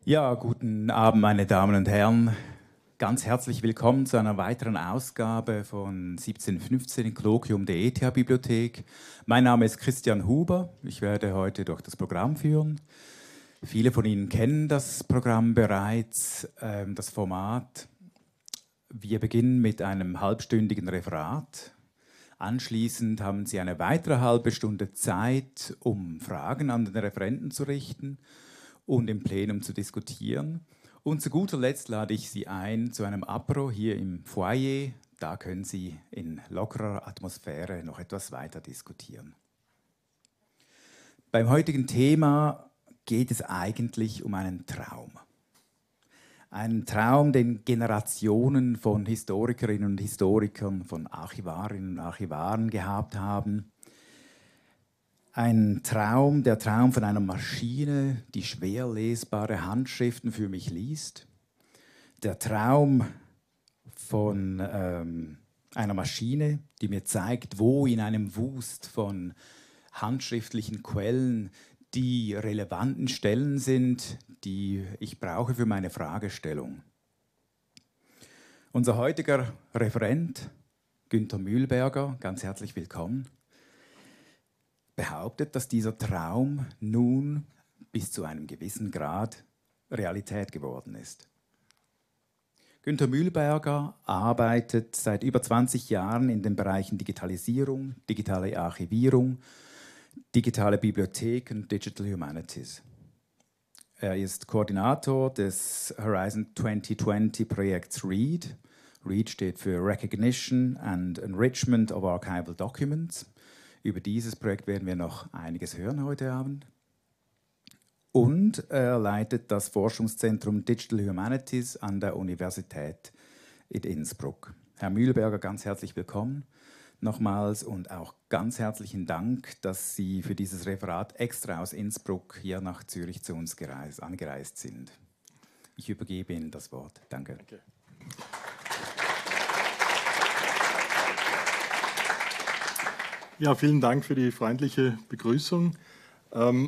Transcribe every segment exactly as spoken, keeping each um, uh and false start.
Ja, guten Abend, meine Damen und Herren. Ganz herzlich willkommen zu einer weiteren Ausgabe von siebzehn fünfzehn im Kolloquium der E T H-Bibliothek. Mein Name ist Christian Huber. Ich werde heute durch das Programm führen. Viele von Ihnen kennen das Programm bereits, ähm, das Format. Wir beginnen mit einem halbstündigen Referat. Anschließend haben Sie eine weitere halbe Stunde Zeit, um Fragen an den Referenten zu richten und im Plenum zu diskutieren. Und zu guter Letzt lade ich Sie ein zu einem Apero hier im Foyer. Da können Sie in lockerer Atmosphäre noch etwas weiter diskutieren. Beim heutigen Thema geht es eigentlich um einen Traum. Einen Traum, den Generationen von Historikerinnen und Historikern, von Archivarinnen und Archivaren gehabt haben. Ein Traum, der Traum von einer Maschine, die schwer lesbare Handschriften für mich liest. Der Traum von ähm, einer Maschine, die mir zeigt, wo in einem Wust von handschriftlichen Quellen die relevanten Stellen sind, die ich brauche für meine Fragestellung. Unser heutiger Referent, Günther Mühlberger, ganz herzlich willkommen, behauptet, dass dieser Traum nun bis zu einem gewissen Grad Realität geworden ist. Günther Mühlberger arbeitet seit über zwanzig Jahren in den Bereichen Digitalisierung, digitale Archivierung, digitale Bibliotheken und Digital Humanities. Er ist Koordinator des Horizon zwanzig zwanzig Projekts READ. READ steht für Recognition and Enrichment of Archival Documents. Über dieses Projekt werden wir noch einiges hören heute Abend. Und er leitet das Forschungszentrum Digital Humanities an der Universität in Innsbruck. Herr Mühlberger, ganz herzlich willkommen nochmals und auch ganz herzlichen Dank, dass Sie für dieses Referat extra aus Innsbruck hier nach Zürich zu uns gereist, angereist sind. Ich übergebe Ihnen das Wort. Danke. Danke. Ja, vielen Dank für die freundliche Begrüßung. Ähm,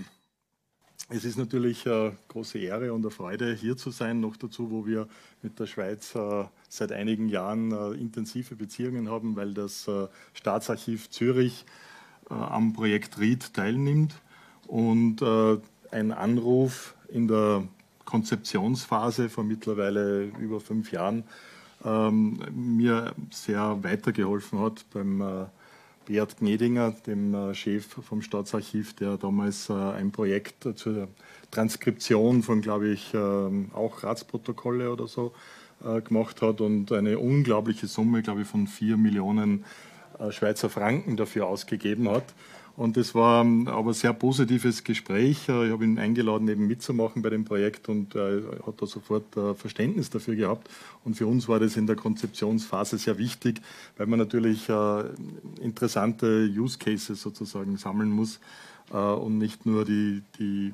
es ist natürlich eine große Ehre und eine Freude, hier zu sein, noch dazu, wo wir mit der Schweiz äh, seit einigen Jahren äh, intensive Beziehungen haben, weil das äh, Staatsarchiv Zürich äh, am Projekt READ teilnimmt und äh, ein Anruf in der Konzeptionsphase vor mittlerweile über fünf Jahren ähm, mir sehr weitergeholfen hat beim äh, Beat Gnedinger, dem äh, Chef vom Staatsarchiv, der damals äh, ein Projekt äh, zur Transkription von, glaube ich, äh, auch Ratsprotokolle oder so äh, gemacht hat und eine unglaubliche Summe, glaube ich, von vier Millionen äh, Schweizer Franken dafür ausgegeben hat. Und es war ähm, aber ein sehr positives Gespräch. Äh, ich habe ihn eingeladen, eben mitzumachen bei dem Projekt und äh, hat da sofort äh, Verständnis dafür gehabt. Und für uns war das in der Konzeptionsphase sehr wichtig, weil man natürlich äh, interessante Use Cases sozusagen sammeln muss äh, und nicht nur die, die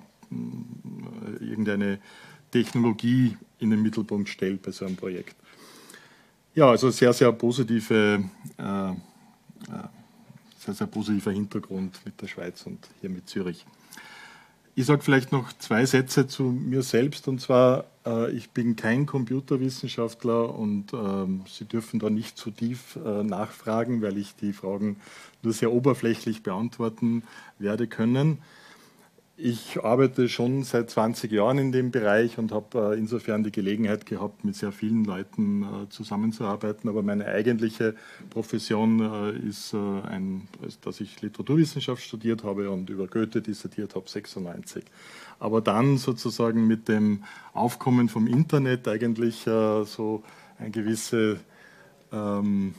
äh, irgendeine Technologie in den Mittelpunkt stellt bei so einem Projekt. Ja, also sehr, sehr positive äh, äh, sehr, sehr positiver Hintergrund mit der Schweiz und hier mit Zürich. Ich sage vielleicht noch zwei Sätze zu mir selbst, und zwar, äh, ich bin kein Computerwissenschaftler und ähm, Sie dürfen da nicht zu tief äh, nachfragen, weil ich die Fragen nur sehr oberflächlich beantworten werde können. Ich arbeite schon seit zwanzig Jahren in dem Bereich und habe äh, insofern die Gelegenheit gehabt, mit sehr vielen Leuten äh, zusammenzuarbeiten. Aber meine eigentliche Profession äh, ist, äh, ein, dass ich Literaturwissenschaft studiert habe und über Goethe dissertiert habe, sechsundneunzig. Aber dann sozusagen mit dem Aufkommen vom Internet eigentlich äh, so eine gewisse ähm,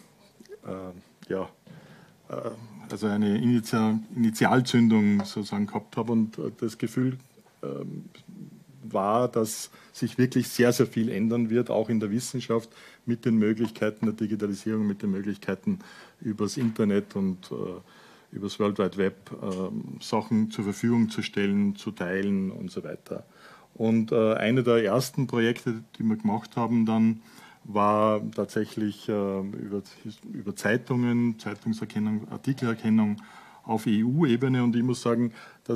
äh, ja, äh, also eine Initial, Initialzündung sozusagen gehabt habe und das Gefühl ähm, war, dass sich wirklich sehr, sehr viel ändern wird, auch in der Wissenschaft mit den Möglichkeiten der Digitalisierung, mit den Möglichkeiten übers Internet und äh, übers World Wide Web äh, Sachen zur Verfügung zu stellen, zu teilen und so weiter. Und äh, eine der ersten Projekte, die wir gemacht haben, dann war tatsächlich äh, über, über Zeitungen, Zeitungserkennung, Artikelerkennung auf E U-Ebene. Und ich muss sagen, dass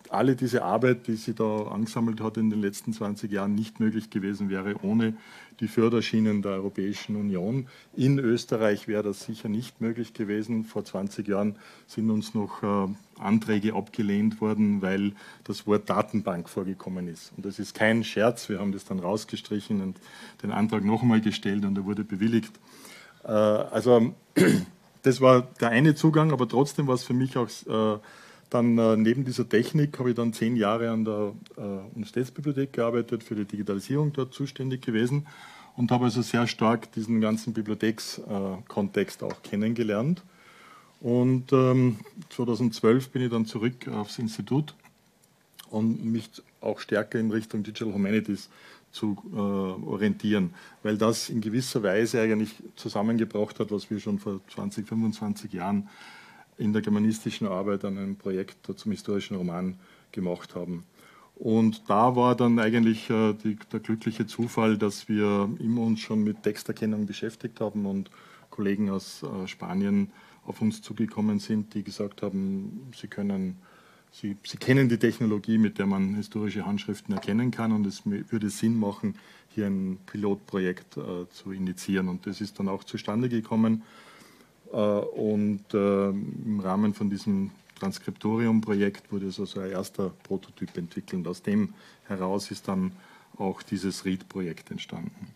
alle diese Arbeit, die sie da angesammelt hat in den letzten zwanzig Jahren, nicht möglich gewesen wäre ohne die Förderschienen der Europäischen Union. In Österreich wäre das sicher nicht möglich gewesen. Vor zwanzig Jahren sind uns noch äh, Anträge abgelehnt worden, weil das Wort Datenbank vorgekommen ist. Und das ist kein Scherz, wir haben das dann rausgestrichen und den Antrag noch einmal gestellt und er wurde bewilligt. Äh, also das war der eine Zugang, aber trotzdem war es für mich auch äh, dann äh, neben dieser Technik habe ich dann zehn Jahre an der äh, Universitätsbibliothek gearbeitet, für die Digitalisierung dort zuständig gewesen und habe also sehr stark diesen ganzen Bibliothekskontext äh, auch kennengelernt. Und ähm, zweitausendzwölf bin ich dann zurück aufs Institut und mich auch stärker in Richtung Digital Humanities zu äh, orientieren, weil das in gewisser Weise eigentlich zusammengebracht hat, was wir schon vor zwanzig, fünfundzwanzig Jahren in der germanistischen Arbeit an einem Projekt zum historischen Roman gemacht haben. Und da war dann eigentlich äh, die, der glückliche Zufall, dass wir immer uns schon mit Texterkennung beschäftigt haben und Kollegen aus äh, Spanien auf uns zugekommen sind, die gesagt haben, sie können, sie, sie kennen die Technologie, mit der man historische Handschriften erkennen kann und es würde Sinn machen, hier ein Pilotprojekt äh, zu initiieren. Und das ist dann auch zustande gekommen. Und äh, im Rahmen von diesem Transkriptorium-Projekt wurde so ein erster Prototyp entwickelt. Und aus dem heraus ist dann auch dieses READ-Projekt entstanden.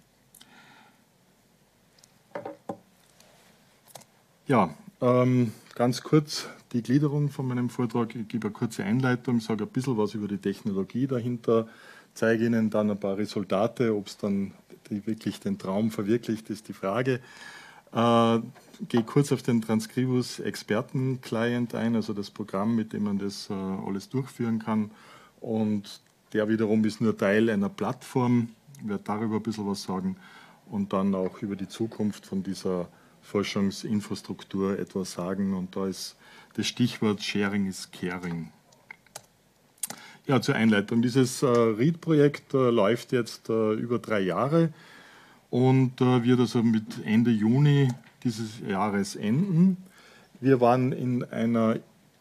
Ja, ähm, ganz kurz die Gliederung von meinem Vortrag. Ich gebe eine kurze Einleitung, sage ein bisschen was über die Technologie dahinter, zeige Ihnen dann ein paar Resultate. Ob es dann wirklich den Traum verwirklicht, ist die Frage. Äh, gehe kurz auf den Transkribus Experten-Client ein, also das Programm, mit dem man das äh, alles durchführen kann. Und der wiederum ist nur Teil einer Plattform. Ich werde darüber ein bisschen was sagen und dann auch über die Zukunft von dieser Forschungsinfrastruktur etwas sagen. Und da ist das Stichwort Sharing is Caring. Ja, zur Einleitung. Dieses äh, READ-Projekt äh, läuft jetzt äh, über drei Jahre und äh, wird also mit Ende Juni dieses Jahres enden. Wir waren in einer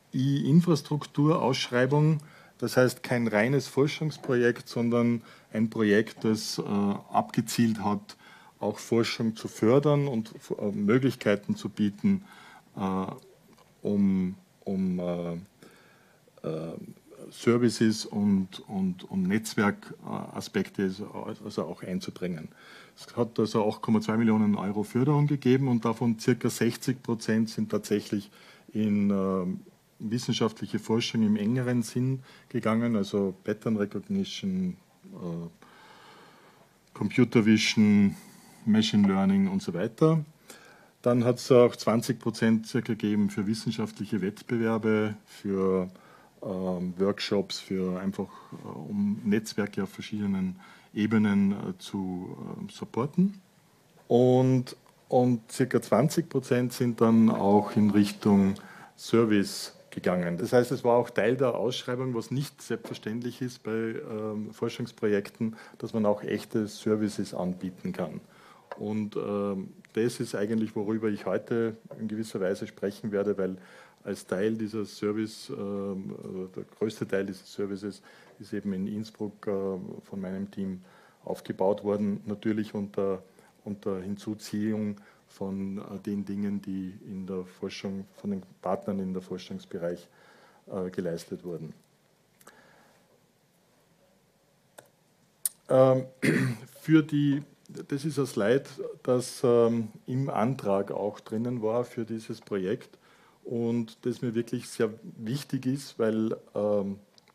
I-Infrastruktur-Ausschreibung, das heißt kein reines Forschungsprojekt, sondern ein Projekt, das äh, abgezielt hat, auch Forschung zu fördern und äh, Möglichkeiten zu bieten, äh, um, um äh, äh, Services und, und, und Netzwerkaspekte also auch einzubringen. Es hat also acht Komma zwei Millionen Euro Förderung gegeben und davon ca. sechzig Prozent sind tatsächlich in äh, wissenschaftliche Forschung im engeren Sinn gegangen, also Pattern Recognition, äh, Computer Vision, Machine Learning und so weiter. Dann hat es auch zwanzig Prozent circa gegeben für wissenschaftliche Wettbewerbe, für ähm, Workshops, für einfach äh, um Netzwerke auf verschiedenen Ebenen äh, zu äh, supporten. Und, und circa zwanzig Prozent sind dann auch in Richtung Service gegangen. Das heißt, es war auch Teil der Ausschreibung, was nicht selbstverständlich ist bei ähm, Forschungsprojekten, dass man auch echte Services anbieten kann. Und ähm, das ist eigentlich, worüber ich heute in gewisser Weise sprechen werde, weil als Teil dieser Service, ähm, der größte Teil dieses Services ist eben in Innsbruck äh, von meinem Team aufgebaut worden, natürlich unter, unter Hinzuziehung von äh, den Dingen, die in der Forschung, von den Partnern in der Forschungsbereich äh, geleistet wurden. Ähm, für die, das ist ein Slide, das ähm, im Antrag auch drinnen war für dieses Projekt und das mir wirklich sehr wichtig ist, weil ähm,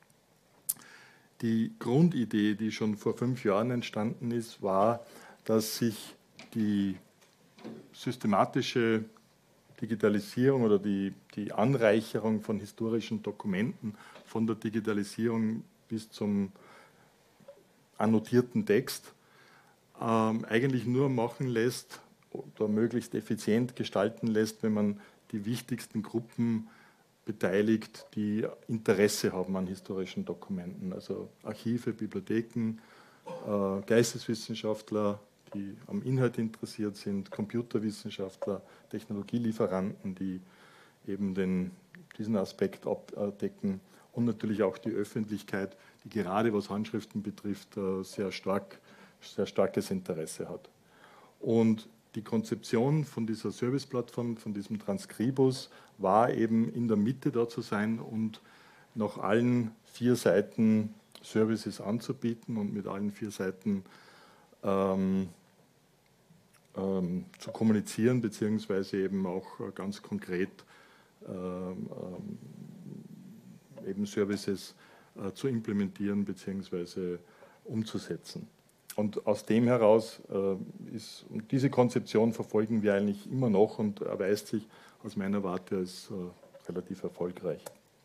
die Grundidee, die schon vor fünf Jahren entstanden ist, war, dass sich die systematische Digitalisierung oder die, die Anreicherung von historischen Dokumenten von der Digitalisierung bis zum annotierten Text ähm, eigentlich nur machen lässt oder möglichst effizient gestalten lässt, wenn man die wichtigsten Gruppen beteiligt, die Interesse haben an historischen Dokumenten, also Archive, Bibliotheken, äh, Geisteswissenschaftler, die am Inhalt interessiert sind, Computerwissenschaftler, Technologielieferanten, die eben den, diesen Aspekt abdecken und natürlich auch die Öffentlichkeit, die gerade was Handschriften betrifft, sehr stark, sehr starkes Interesse hat. Und die Konzeption von dieser Serviceplattform, von diesem Transkribus, war eben in der Mitte da zu sein und nach allen vier Seiten Services anzubieten und mit allen vier Seiten ähm, ähm, zu kommunizieren, beziehungsweise eben auch ganz konkret ähm, ähm, eben Services äh, zu implementieren, beziehungsweise umzusetzen. Und aus dem heraus äh, ist, und diese Konzeption verfolgen wir eigentlich immer noch und erweist sich aus meiner Warte als äh, relativ erfolgreich.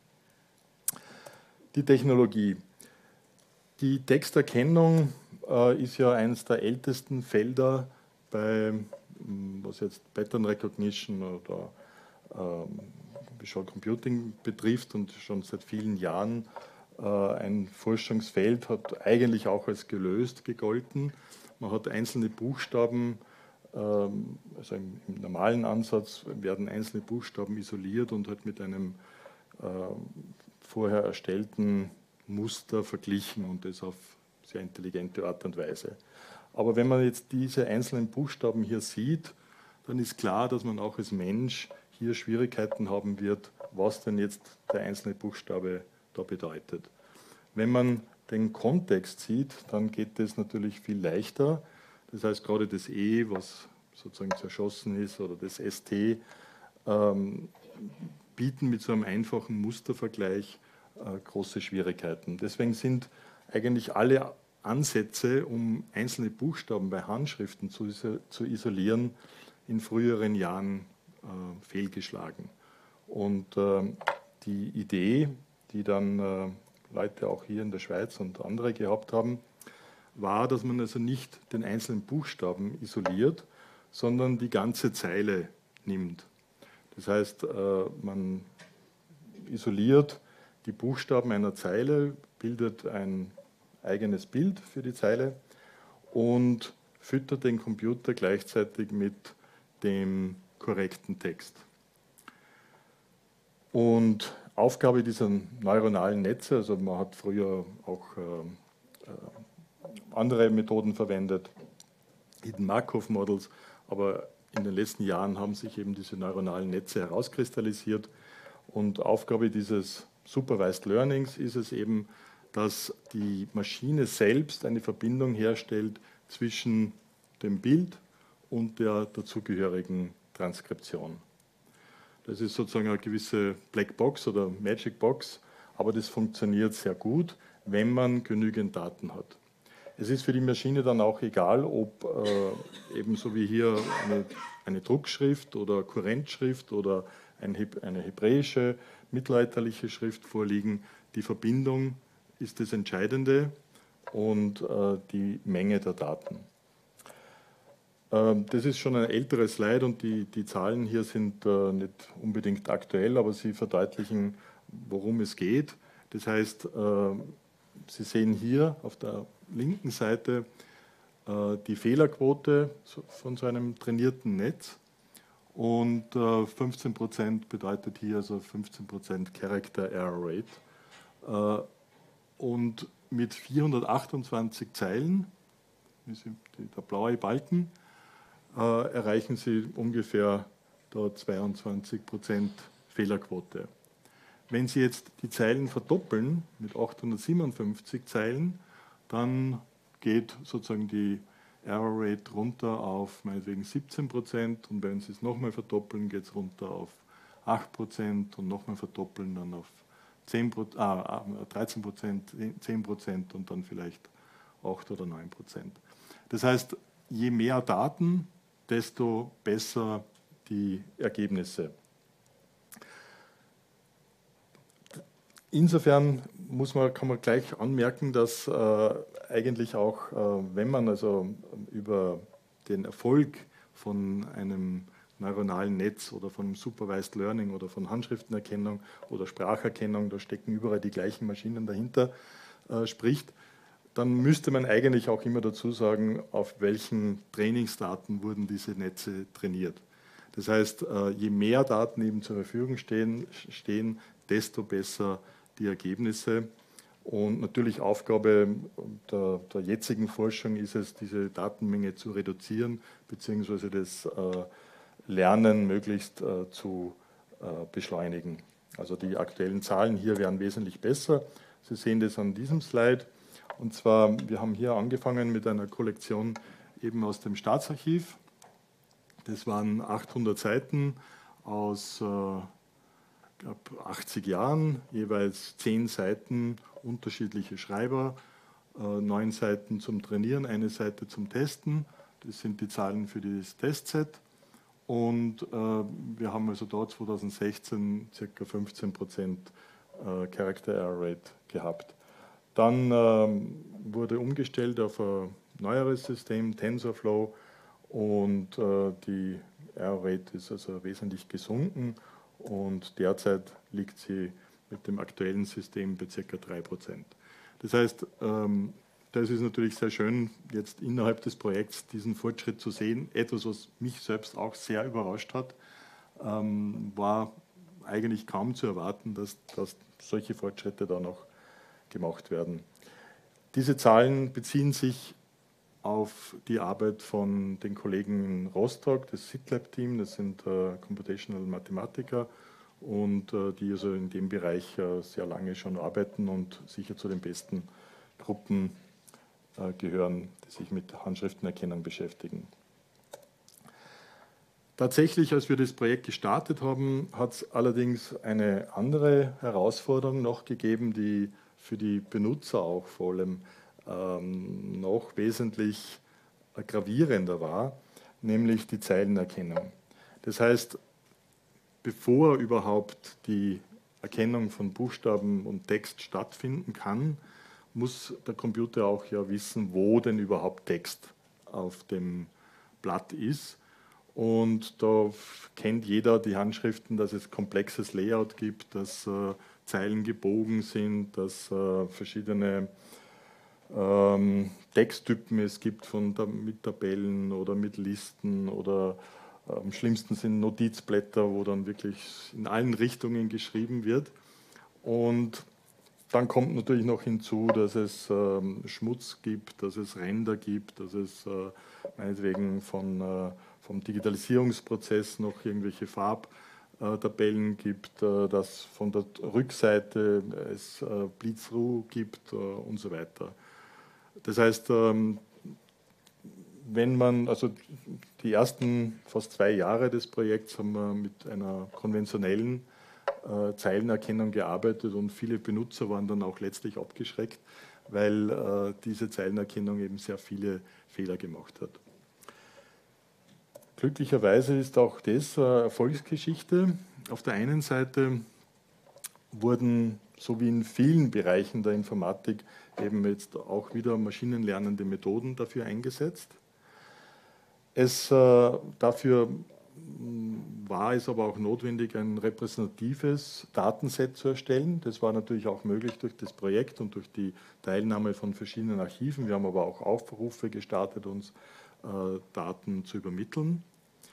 Die Technologie. Die Texterkennung äh, ist ja eines der ältesten Felder bei, was jetzt Pattern Recognition oder ähm, Visual Computing betrifft und schon seit vielen Jahren äh, ein Forschungsfeld, hat eigentlich auch als gelöst gegolten. Man hat einzelne Buchstaben, ähm, also im, im normalen Ansatz werden einzelne Buchstaben isoliert und halt mit einem äh, vorher erstellten Muster verglichen und das auf sehr intelligente Art und Weise. Aber wenn man jetzt diese einzelnen Buchstaben hier sieht, dann ist klar, dass man auch als Mensch hier Schwierigkeiten haben wird, was denn jetzt der einzelne Buchstabe da bedeutet. Wenn man den Kontext sieht, dann geht das natürlich viel leichter. Das heißt, gerade das E, was sozusagen zerschossen ist, oder das S T, ähm, bieten mit so einem einfachen Mustervergleich äh, große Schwierigkeiten. Deswegen sind eigentlich alle Ansätze, um einzelne Buchstaben bei Handschriften zu, zu isolieren, in früheren Jahren äh, fehlgeschlagen. Und äh, die Idee, die dann äh, Leute auch hier in der Schweiz und andere gehabt haben, war, dass man also nicht den einzelnen Buchstaben isoliert, sondern die ganze Zeile nimmt. Das heißt, man isoliert die Buchstaben einer Zeile, bildet ein eigenes Bild für die Zeile und füttert den Computer gleichzeitig mit dem korrekten Text. Und Aufgabe dieser neuronalen Netze, also man hat früher auch äh, andere Methoden verwendet, Hidden Markov Models, aber in den letzten Jahren haben sich eben diese neuronalen Netze herauskristallisiert und Aufgabe dieses Supervised Learnings ist es eben, dass die Maschine selbst eine Verbindung herstellt zwischen dem Bild und der dazugehörigen Transkription. Das ist sozusagen eine gewisse Blackbox oder Magic Box, aber das funktioniert sehr gut, wenn man genügend Daten hat. Es ist für die Maschine dann auch egal, ob äh, ebenso wie hier eine, eine Druckschrift oder Kurrentschrift oder ein, eine hebräische, mittelalterliche Schrift vorliegen. Die Verbindung ist das Entscheidende und äh, die Menge der Daten. Ähm, das ist schon ein älteres Slide und die, die Zahlen hier sind äh, nicht unbedingt aktuell, aber sie verdeutlichen, worum es geht. Das heißt, äh, Sie sehen hier auf der linken Seite äh, die Fehlerquote von so einem trainierten Netz und äh, fünfzehn Prozent bedeutet hier also fünfzehn Prozent Character Error Rate. Äh, und mit vierhundertachtundzwanzig Zeilen, der blaue Balken, äh, erreichen Sie ungefähr da zweiundzwanzig Prozent Fehlerquote. Wenn Sie jetzt die Zeilen verdoppeln mit achthundertsiebenundfünfzig Zeilen, dann geht sozusagen die Error Rate runter auf meinetwegen siebzehn Prozent und wenn Sie es nochmal verdoppeln, geht es runter auf acht Prozent und nochmal verdoppeln dann auf zehn Prozent, ah, dreizehn Prozent, zehn Prozent und dann vielleicht acht oder neun Prozent. Das heißt, je mehr Daten, desto besser die Ergebnisse. Insofern muss man, kann man gleich anmerken, dass äh, eigentlich auch, äh, wenn man also über den Erfolg von einem neuronalen Netz oder von Supervised Learning oder von Handschriftenerkennung oder Spracherkennung, da stecken überall die gleichen Maschinen dahinter, äh, spricht, dann müsste man eigentlich auch immer dazu sagen, auf welchen Trainingsdaten wurden diese Netze trainiert. Das heißt, je mehr Daten eben zur Verfügung stehen, stehen desto besser die Ergebnisse. Und natürlich Aufgabe der, der jetzigen Forschung ist es, diese Datenmenge zu reduzieren, beziehungsweise das äh, Lernen möglichst äh, zu äh, beschleunigen. Also die aktuellen Zahlen hier wären wesentlich besser. Sie sehen das an diesem Slide. Und zwar, wir haben hier angefangen mit einer Kollektion eben aus dem Staatsarchiv. Das waren achthundert Seiten aus äh, glaub, achtzig Jahren, jeweils zehn Seiten unterschiedliche Schreiber, äh, neun Seiten zum Trainieren, eine Seite zum Testen. Das sind die Zahlen für das Testset. Und äh, wir haben also dort zweitausendsechzehn ca. fünfzehn Prozent äh, Character Error Rate gehabt. Dann ähm, wurde umgestellt auf ein neueres System, TensorFlow, und äh, die Error Rate ist also wesentlich gesunken und derzeit liegt sie mit dem aktuellen System bei ca. drei Prozent. Das heißt, ähm, das ist natürlich sehr schön, jetzt innerhalb des Projekts diesen Fortschritt zu sehen. Etwas, was mich selbst auch sehr überrascht hat, ähm, war eigentlich kaum zu erwarten, dass, dass solche Fortschritte da noch gemacht werden. Diese Zahlen beziehen sich auf die Arbeit von den Kollegen in Rostock, das SITLab-Team, das sind äh, Computational Mathematiker und äh, die also in dem Bereich äh, sehr lange schon arbeiten und sicher zu den besten Gruppen äh, gehören, die sich mit Handschriftenerkennung beschäftigen. Tatsächlich, als wir das Projekt gestartet haben, hat es allerdings eine andere Herausforderung noch gegeben, die für die Benutzer auch vor allem ähm, noch wesentlich gravierender war, nämlich die Zeilenerkennung. Das heißt, bevor überhaupt die Erkennung von Buchstaben und Text stattfinden kann, muss der Computer auch ja wissen, wo denn überhaupt Text auf dem Blatt ist. Und da kennt jeder die Handschriften, dass es komplexes Layout gibt, dass äh, Zeilen gebogen sind, dass äh, verschiedene ähm, Texttypen es gibt von, mit Tabellen oder mit Listen oder äh, am schlimmsten sind Notizblätter, wo dann wirklich in allen Richtungen geschrieben wird. Und dann kommt natürlich noch hinzu, dass es ähm, Schmutz gibt, dass es Ränder gibt, dass es äh, meinetwegen von, äh, vom Digitalisierungsprozess noch irgendwelche Farbtabellen gibt, äh, dass von der Rückseite es äh, Bleed-Through gibt äh, und so weiter. Das heißt, ähm, wenn man, also die ersten fast zwei Jahre des Projekts haben wir mit einer konventionellen Äh, Zeilenerkennung gearbeitet und viele Benutzer waren dann auch letztlich abgeschreckt, weil äh, diese Zeilenerkennung eben sehr viele Fehler gemacht hat. Glücklicherweise ist auch das äh, Erfolgsgeschichte. Auf der einen Seite wurden, so wie in vielen Bereichen der Informatik, eben jetzt auch wieder maschinenlernende Methoden dafür eingesetzt. Es äh, dafür war es aber auch notwendig, ein repräsentatives Datenset zu erstellen. Das war natürlich auch möglich durch das Projekt und durch die Teilnahme von verschiedenen Archiven. Wir haben aber auch Aufrufe gestartet, uns äh, Daten zu übermitteln.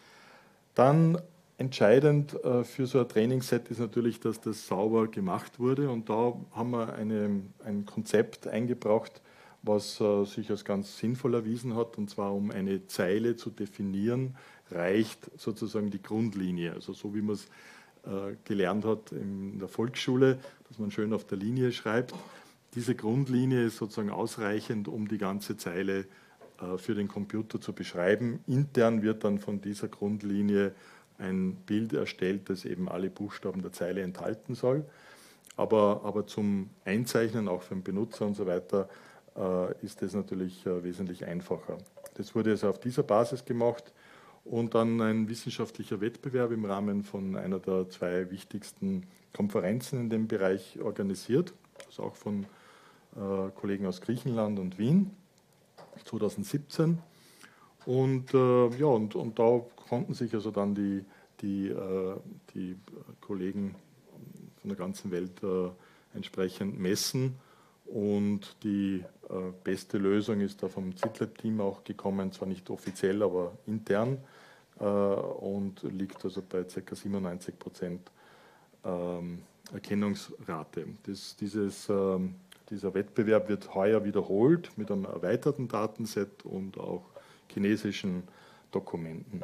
Dann entscheidend äh, für so ein Trainingsset ist natürlich, dass das sauber gemacht wurde. Und da haben wir eine, ein Konzept eingebracht, was äh, sich als ganz sinnvoll erwiesen hat, und zwar um eine Zeile zu definieren, reicht sozusagen die Grundlinie, also so wie man es äh, gelernt hat in der Volksschule, dass man schön auf der Linie schreibt. Diese Grundlinie ist sozusagen ausreichend, um die ganze Zeile äh, für den Computer zu beschreiben. Intern wird dann von dieser Grundlinie ein Bild erstellt, das eben alle Buchstaben der Zeile enthalten soll. Aber, aber zum Einzeichnen, auch für den Benutzer und so weiter, äh, ist das natürlich äh, wesentlich einfacher. Das wurde also auf dieser Basis gemacht. Und dann ein wissenschaftlicher Wettbewerb im Rahmen von einer der zwei wichtigsten Konferenzen in dem Bereich organisiert, also auch von äh, Kollegen aus Griechenland und Wien, zweitausendsiebzehn. Und, äh, ja, und, und da konnten sich also dann die, die, äh, die Kollegen von der ganzen Welt äh, entsprechend messen. Und die äh, beste Lösung ist da vom SITLab-Team auch gekommen, zwar nicht offiziell, aber intern. äh, und liegt also bei ca. siebenundneunzig Prozent ähm, Erkennungsrate. Das, dieses, ähm, dieser Wettbewerb wird heuer wiederholt mit einem erweiterten Datenset und auch chinesischen Dokumenten.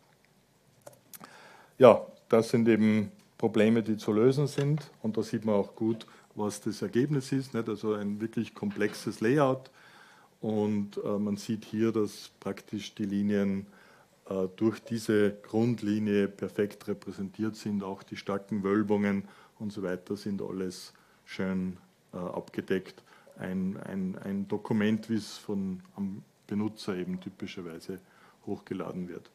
Ja, das sind eben Probleme, die zu lösen sind, und da sieht man auch gut, was das Ergebnis ist, nicht? Also ein wirklich komplexes Layout, und äh, man sieht hier, dass praktisch die Linien äh, durch diese Grundlinie perfekt repräsentiert sind, auch die starken Wölbungen und so weiter sind alles schön äh, abgedeckt. Ein, ein, ein Dokument, wie es von am Benutzer eben typischerweise hochgeladen wird.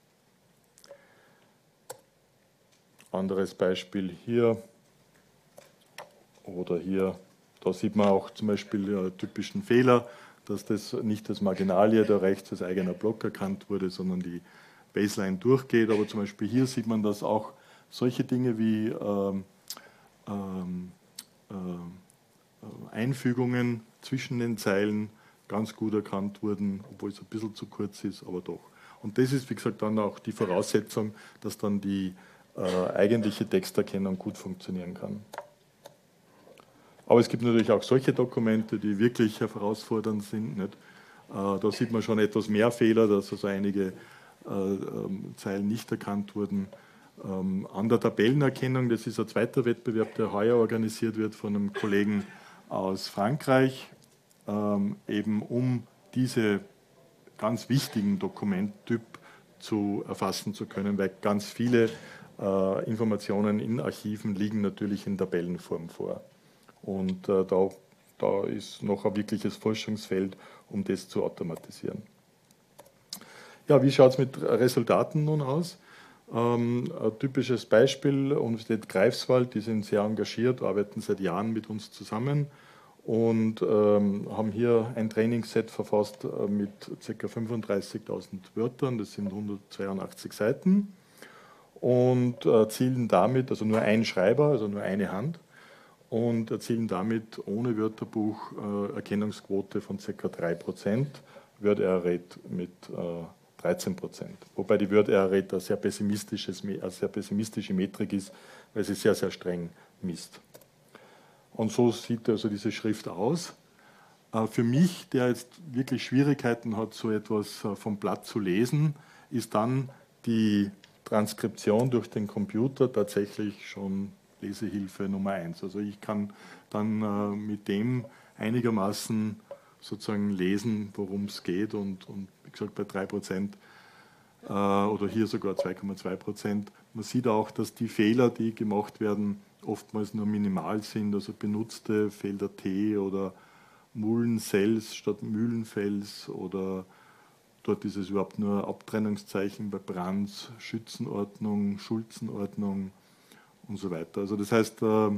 Anderes Beispiel hier oder hier, da sieht man auch zum Beispiel den typischen Fehler, dass das nicht das Marginalie da rechts als eigener Block erkannt wurde, sondern die Baseline durchgeht. Aber zum Beispiel hier sieht man, dass auch solche Dinge wie ähm, ähm, äh, Einfügungen zwischen den Zeilen ganz gut erkannt wurden, obwohl es ein bisschen zu kurz ist, aber doch. Und das ist, wie gesagt, dann auch die Voraussetzung, dass dann die äh, eigentliche Texterkennung gut funktionieren kann. Aber es gibt natürlich auch solche Dokumente, die wirklich herausfordernd sind. Nicht? Äh, da sieht man schon etwas mehr Fehler, dass also einige äh, ähm, Zeilen nicht erkannt wurden. Ähm, an der Tabellenerkennung, das ist ein zweiter Wettbewerb, der heuer organisiert wird von einem Kollegen aus Frankreich, ähm, eben um diese ganz wichtigen Dokumenttyp zu erfassen zu können, weil ganz viele äh, Informationen in Archiven liegen natürlich in Tabellenform vor. Und äh, da, da ist noch ein wirkliches Forschungsfeld, um das zu automatisieren. Ja, wie schaut es mit Resultaten nun aus? Ähm, ein typisches Beispiel, Universität Greifswald, die sind sehr engagiert, arbeiten seit Jahren mit uns zusammen und ähm, haben hier ein Trainingsset verfasst äh, mit ca. fünfunddreißigtausend Wörtern, das sind hundertzweiundachtzig Seiten, und erzielen damit, also nur ein Schreiber, also nur eine Hand, und erzielen damit ohne Wörterbuch äh, Erkennungsquote von ca. drei Prozent, Word-Error-Rate mit äh, dreizehn Prozent. Wobei die Word-Error-Rate eine sehr, pessimistisches, eine sehr pessimistische Metrik ist, weil sie sehr, sehr streng misst. Und so sieht also diese Schrift aus. Äh, für mich, der jetzt wirklich Schwierigkeiten hat, so etwas äh, vom Blatt zu lesen, ist dann die Transkription durch den Computer tatsächlich schon Lesehilfe Nummer eins. Also ich kann dann äh, mit dem einigermaßen sozusagen lesen, worum es geht, und, und wie gesagt bei drei Prozent äh, oder hier sogar zwei Komma zwei Prozent. Man sieht auch, dass die Fehler, die gemacht werden, oftmals nur minimal sind, also benutzte Felder T oder Muhlensels statt Mühlenfels, oder dort ist es überhaupt nur Abtrennungszeichen bei Brands, Schützenordnung, Schulzenordnung und so weiter. Also das heißt, äh,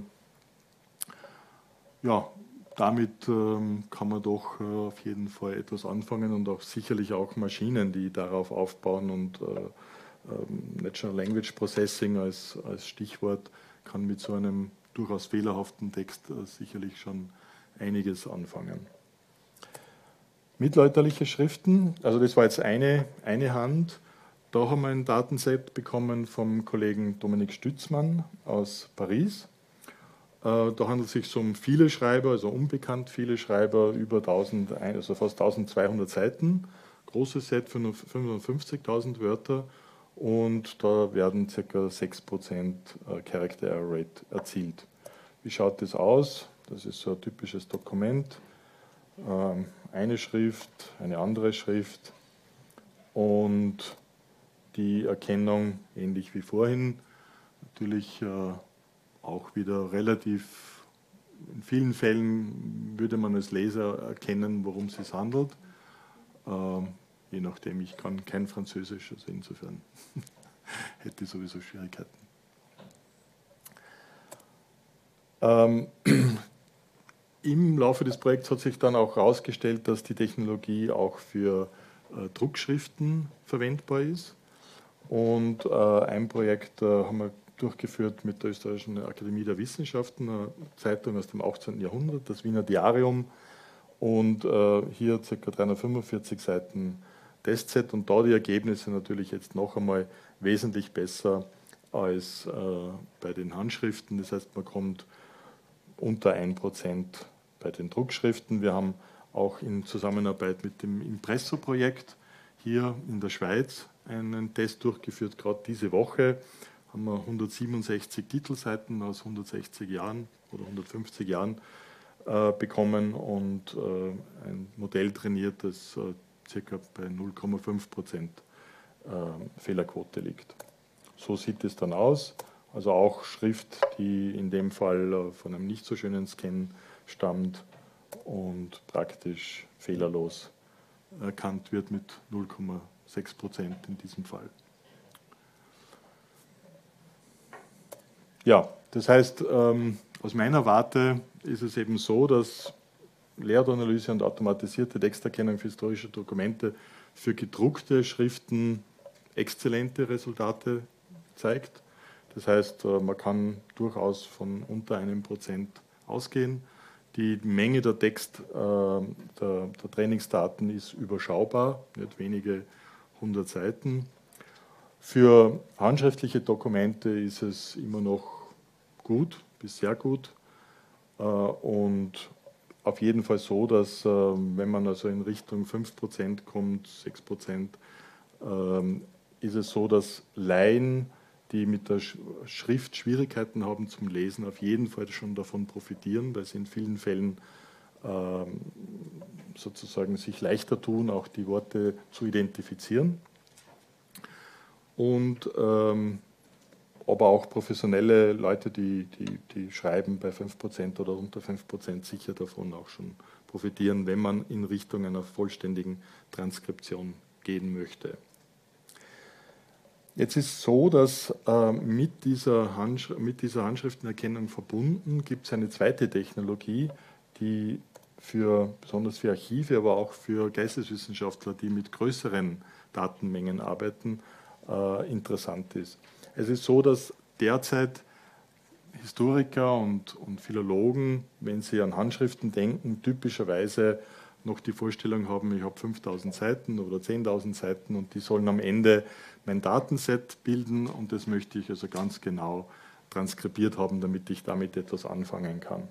ja, damit äh, kann man doch äh, auf jeden Fall etwas anfangen, und auch sicherlich auch Maschinen, die darauf aufbauen, und äh, äh, Natural Language Processing als, als Stichwort kann mit so einem durchaus fehlerhaften Text äh, sicherlich schon einiges anfangen. Mittelalterliche Schriften, also das war jetzt eine, eine Hand. Da haben wir ein Datenset bekommen vom Kollegen Dominik Stützmann aus Paris. Da handelt es sich um viele Schreiber, also unbekannt viele Schreiber, über tausend, also fast eintausendzweihundert Seiten, großes Set für fünfundfünfzigtausend Wörter, und da werden ca. sechs Prozent Character Error Rate erzielt. Wie schaut das aus? Das ist so ein typisches Dokument. Eine Schrift, eine andere Schrift, und die Erkennung ähnlich wie vorhin, natürlich äh, auch wieder relativ, in vielen Fällen würde man als Leser erkennen, worum es sich handelt, äh, je nachdem, ich kann kein Französisch, also insofern hätte ich sowieso Schwierigkeiten. Ähm, Im Laufe des Projekts hat sich dann auch herausgestellt, dass die Technologie auch für äh, Druckschriften verwendbar ist. Und äh, ein Projekt äh, haben wir durchgeführt mit der Österreichischen Akademie der Wissenschaften, eine Zeitung aus dem achtzehnten Jahrhundert, das Wiener Diarium. Und äh, hier ca. dreihundertfünfundvierzig Seiten Testset und da die Ergebnisse natürlich jetzt noch einmal wesentlich besser als äh, bei den Handschriften. Das heißt, man kommt unter ein Prozent bei den Druckschriften. Wir haben auch in Zusammenarbeit mit dem Impresso-Projekt hier in der Schweiz einen Test durchgeführt. Gerade diese Woche haben wir hundertsiebenundsechzig Titelseiten aus hundertsechzig Jahren oder hundertfünfzig Jahren äh, bekommen und äh, ein Modell trainiert, das äh, circa bei null Komma fünf Prozent äh, Fehlerquote liegt. So sieht es dann aus. Also auch Schrift, die in dem Fall äh, von einem nicht so schönen Scan stammt und praktisch fehlerlos erkannt wird mit null Komma sechs Prozent in diesem Fall. Ja, das heißt, ähm, aus meiner Warte ist es eben so, dass Layout-Analyse und automatisierte Texterkennung für historische Dokumente für gedruckte Schriften exzellente Resultate zeigt. Das heißt, man kann durchaus von unter einem Prozent ausgehen. Die Menge der Text, äh, der, der Trainingsdaten ist überschaubar, nicht wenige hundert Seiten. Für handschriftliche Dokumente ist es immer noch gut bis sehr gut äh, und auf jeden Fall so, dass äh, wenn man also in Richtung fünf Prozent kommt, sechs Prozent, äh, ist es so, dass Laien, die mit der Schrift Schwierigkeiten haben zum Lesen, auf jeden Fall schon davon profitieren, weil sie in vielen Fällen äh, sozusagen sich leichter tun, auch die Worte zu identifizieren. Und ähm, aber auch professionelle Leute, die, die, die schreiben bei fünf Prozent oder unter fünf Prozent sicher davon auch schon profitieren, wenn man in Richtung einer vollständigen Transkription gehen möchte. Jetzt ist es so, dass äh, mit, dieser Handsch mit dieser Handschriftenerkennung verbunden gibt es eine zweite Technologie, die für, besonders für Archive, aber auch für Geisteswissenschaftler, die mit größeren Datenmengen arbeiten, äh, interessant ist. Es ist so, dass derzeit Historiker und, und Philologen, wenn sie an Handschriften denken, typischerweise noch die Vorstellung haben, ich habe fünftausend Seiten oder zehntausend Seiten und die sollen am Ende mein Datenset bilden und das möchte ich also ganz genau transkribiert haben, damit ich damit etwas anfangen kann.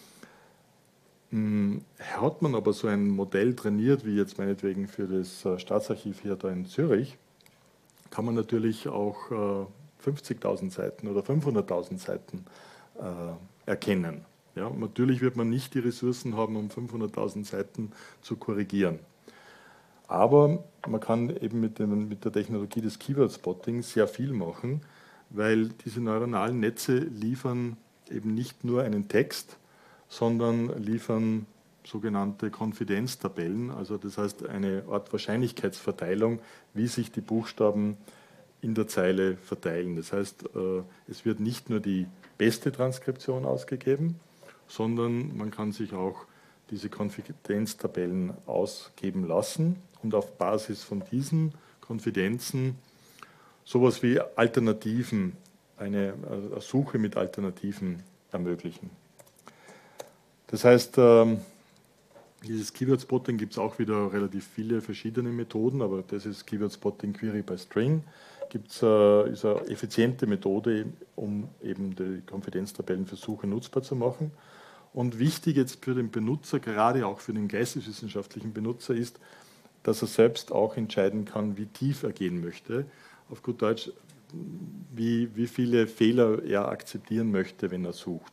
Hat man aber so ein Modell trainiert, wie jetzt meinetwegen für das Staatsarchiv hier da in Zürich, kann man natürlich auch fünfzigtausend Seiten oder fünfhunderttausend Seiten äh, erkennen. Ja, natürlich wird man nicht die Ressourcen haben, um fünfhunderttausend Seiten zu korrigieren. Aber man kann eben mit, dem, mit der Technologie des Keyword-Spotting sehr viel machen, weil diese neuronalen Netze liefern eben nicht nur einen Text, sondern liefern sogenannte Konfidenztabellen, also das heißt eine Art Wahrscheinlichkeitsverteilung, wie sich die Buchstaben in der Zeile verteilen. Das heißt, es wird nicht nur die beste Transkription ausgegeben, sondern man kann sich auch diese Konfidenztabellen ausgeben lassen und auf Basis von diesen Konfidenzen sowas wie Alternativen, eine, eine Suche mit Alternativen ermöglichen. Das heißt, dieses Keyword-Spotting gibt es auch wieder relativ viele verschiedene Methoden, aber das ist Keyword-Spotting Query by String. Gibt's, äh, ist eine effiziente Methode, um eben die Konfidenztabellen für Suche nutzbar zu machen. Und wichtig jetzt für den Benutzer, gerade auch für den geisteswissenschaftlichen Benutzer, ist, dass er selbst auch entscheiden kann, wie tief er gehen möchte. Auf gut Deutsch, wie, wie viele Fehler er akzeptieren möchte, wenn er sucht.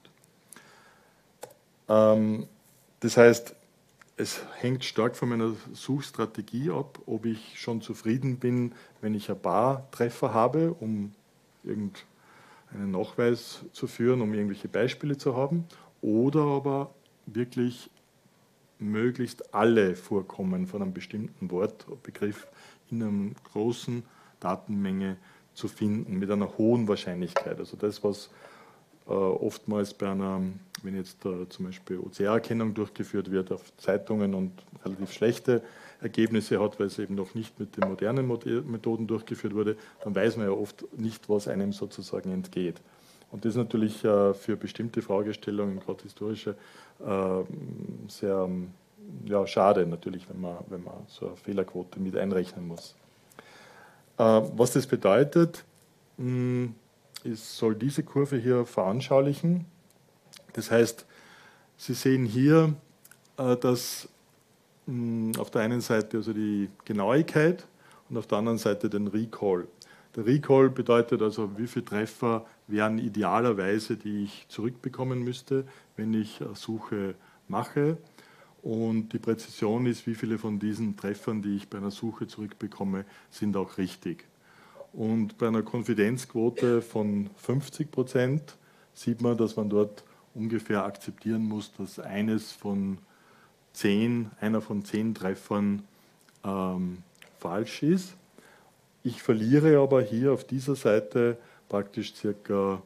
Ähm, das heißt, es hängt stark von meiner Suchstrategie ab, ob ich schon zufrieden bin, wenn ich ein paar Treffer habe, um irgendeinen Nachweis zu führen, um irgendwelche Beispiele zu haben, oder aber wirklich möglichst alle Vorkommen von einem bestimmten Wort, Begriff in einer großen Datenmenge zu finden, mit einer hohen Wahrscheinlichkeit. Also das, was äh, oftmals bei einer, wenn jetzt äh, zum Beispiel O C R-Erkennung durchgeführt wird auf Zeitungen und relativ schlechte Ergebnisse hat, weil es eben noch nicht mit den modernen Methoden durchgeführt wurde, dann weiß man ja oft nicht, was einem sozusagen entgeht. Und das ist natürlich äh, für bestimmte Fragestellungen, gerade historische, äh, sehr ja, schade natürlich, wenn man, wenn man so eine Fehlerquote mit einrechnen muss. Äh, was das bedeutet, mh, ist, soll diese Kurve hier veranschaulichen. Das heißt, Sie sehen hier, äh, dass mh, auf der einen Seite also die Genauigkeit und auf der anderen Seite den Recall. Der Recall bedeutet also, wie viele Treffer wären idealerweise, die ich zurückbekommen müsste, wenn ich eine Suche mache. Und die Präzision ist, wie viele von diesen Treffern, die ich bei einer Suche zurückbekomme, sind auch richtig. Und bei einer Konfidenzquote von fünfzig Prozent sieht man, dass man dort ungefähr akzeptieren muss, dass eines von zehn, einer von zehn Treffern ähm, falsch ist. Ich verliere aber hier auf dieser Seite praktisch circa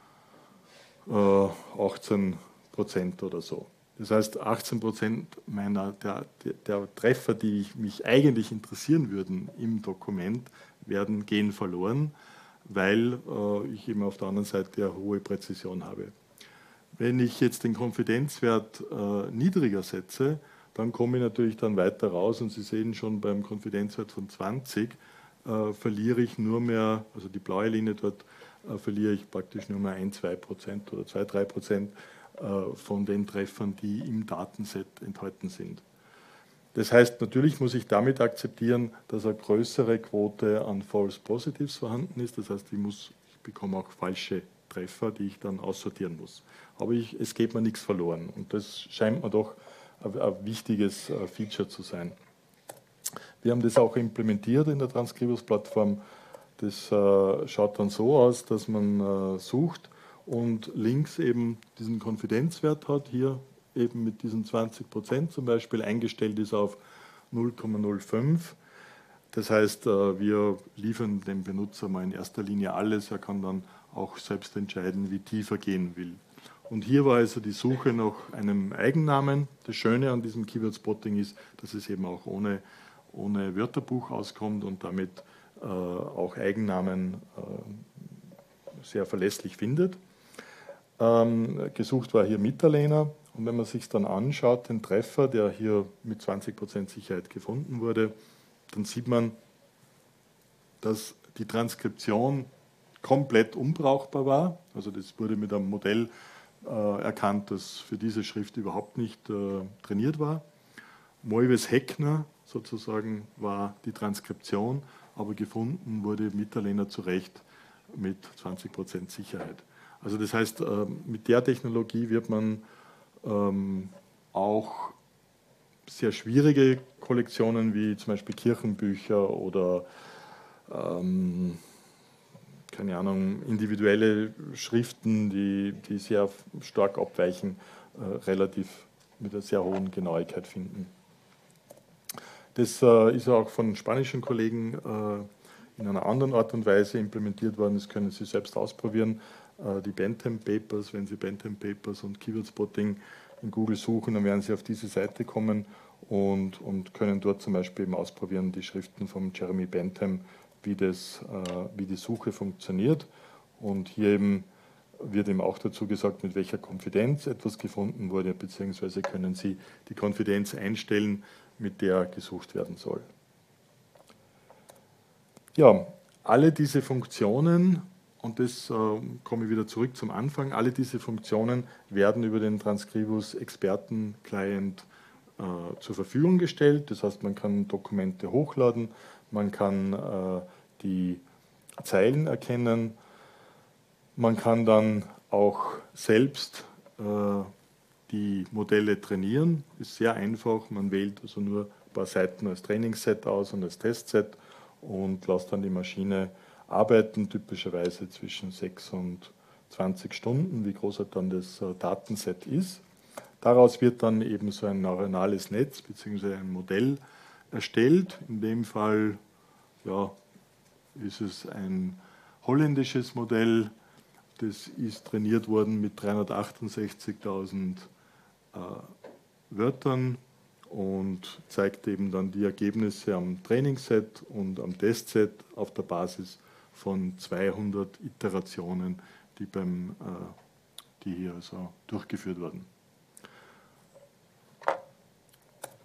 äh, achtzehn Prozent oder so. Das heißt, achtzehn Prozent meiner, der, der, der Treffer, die ich, mich eigentlich interessieren würden im Dokument, werden gehen verloren, weil äh, ich eben auf der anderen Seite eine hohe Präzision habe. Wenn ich jetzt den Konfidenzwert äh, niedriger setze, dann komme ich natürlich dann weiter raus und Sie sehen schon beim Konfidenzwert von zwanzig äh, verliere ich nur mehr, also die blaue Linie dort, äh, verliere ich praktisch nur mehr ein bis zwei Prozent oder zwei bis drei Prozent äh, von den Treffern, die im Datenset enthalten sind. Das heißt, natürlich muss ich damit akzeptieren, dass eine größere Quote an False Positives vorhanden ist. Das heißt, ich, muss, ich bekomme auch falsche Treffer, die ich dann aussortieren muss. Aber ich, es geht mir nichts verloren. Und das scheint mir doch ein, ein wichtiges Feature zu sein. Wir haben das auch implementiert in der Transkribus-Plattform. Das äh, schaut dann so aus, dass man äh, sucht und links eben diesen Konfidenzwert hat, hier eben mit diesen zwanzig Prozent zum Beispiel eingestellt ist auf null Komma null fünf. Das heißt, wir liefern dem Benutzer mal in erster Linie alles. Er kann dann auch selbst entscheiden, wie tief er gehen will. Und hier war also die Suche nach einem Eigennamen. Das Schöne an diesem Keyword Spotting ist, dass es eben auch ohne, ohne Wörterbuch auskommt und damit äh, auch Eigennamen äh, sehr verlässlich findet. Ähm, gesucht war hier Mitterlehner. Und wenn man sich dann anschaut, den Treffer, der hier mit zwanzig Prozent Sicherheit gefunden wurde, dann sieht man, dass die Transkription komplett unbrauchbar war. Also das wurde mit einem Modell äh, erkannt, das für diese Schrift überhaupt nicht äh, trainiert war. Moives Heckner sozusagen war die Transkription, aber gefunden wurde Mitterlehner zu Recht mit zwanzig Prozent Sicherheit. Also das heißt, äh, mit der Technologie wird man ähm, auch sehr schwierige Kollektionen wie zum Beispiel Kirchenbücher oder ähm, keine Ahnung, individuelle Schriften, die, die sehr stark abweichen, äh, relativ mit einer sehr hohen Genauigkeit finden. Das äh, ist auch von spanischen Kollegen äh, in einer anderen Art und Weise implementiert worden. Das können Sie selbst ausprobieren. Äh, die Bentham Papers, wenn Sie Bentham Papers und Keyword Spotting in Google suchen, dann werden Sie auf diese Seite kommen und, und können dort zum Beispiel eben ausprobieren, die Schriften von Jeremy Bentham, wie, das, äh, wie die Suche funktioniert. Und hier eben wird eben auch dazu gesagt, mit welcher Konfidenz etwas gefunden wurde, beziehungsweise können Sie die Konfidenz einstellen, mit der gesucht werden soll. Ja, alle diese Funktionen, und das äh, komme ich wieder zurück zum Anfang, alle diese Funktionen werden über den Transkribus Experten-Client äh, zur Verfügung gestellt. Das heißt, man kann Dokumente hochladen, man kann äh, die Zeilen erkennen, man kann dann auch selbst äh, die Modelle trainieren. Ist sehr einfach, man wählt also nur ein paar Seiten als Trainingsset aus und als Testset und lässt dann die Maschine arbeiten, typischerweise zwischen sechs und zwanzig Stunden, wie groß halt dann das äh, Datenset ist. Daraus wird dann eben so ein neuronales Netz bzw. ein Modell erstellt. In dem Fall ja, ist es ein holländisches Modell, das ist trainiert worden mit dreihundertachtundsechzigtausend äh, Wörtern und zeigt eben dann die Ergebnisse am Trainingsset und am Testset auf der Basis von zweihundert Iterationen, die, beim, äh, die hier also durchgeführt wurden.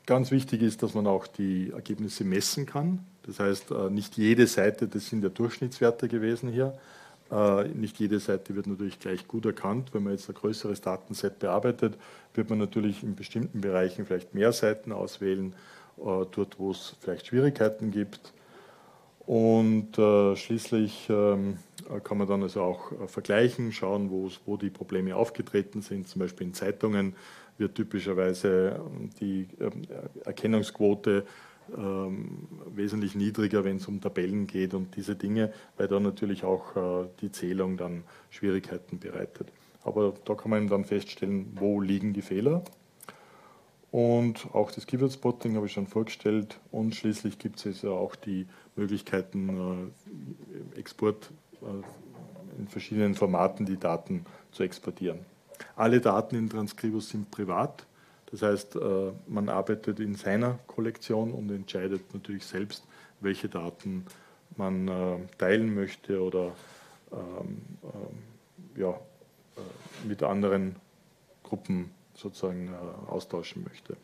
Ganz wichtig ist, dass man auch die Ergebnisse messen kann. Das heißt, nicht jede Seite, das sind ja Durchschnittswerte gewesen hier, nicht jede Seite wird natürlich gleich gut erkannt. Wenn man jetzt ein größeres Datenset bearbeitet, wird man natürlich in bestimmten Bereichen vielleicht mehr Seiten auswählen, dort wo es vielleicht Schwierigkeiten gibt. Und äh, schließlich ähm, kann man dann also auch äh, vergleichen, schauen, wo die Probleme aufgetreten sind. Zum Beispiel in Zeitungen wird typischerweise die äh, Erkennungsquote äh, wesentlich niedriger, wenn es um Tabellen geht und diese Dinge, weil da natürlich auch äh, die Zählung dann Schwierigkeiten bereitet. Aber da kann man dann feststellen, wo liegen die Fehler. Und auch das Keyword-Spotting habe ich schon vorgestellt. Und schließlich gibt es ja auch die Möglichkeiten, äh, Export äh, in verschiedenen Formaten die Daten zu exportieren. Alle Daten in Transcribus sind privat. Das heißt, äh, man arbeitet in seiner Kollektion und entscheidet natürlich selbst, welche Daten man äh, teilen möchte oder ähm, äh, ja, äh, mit anderen Gruppen sozusagen äh, austauschen möchte.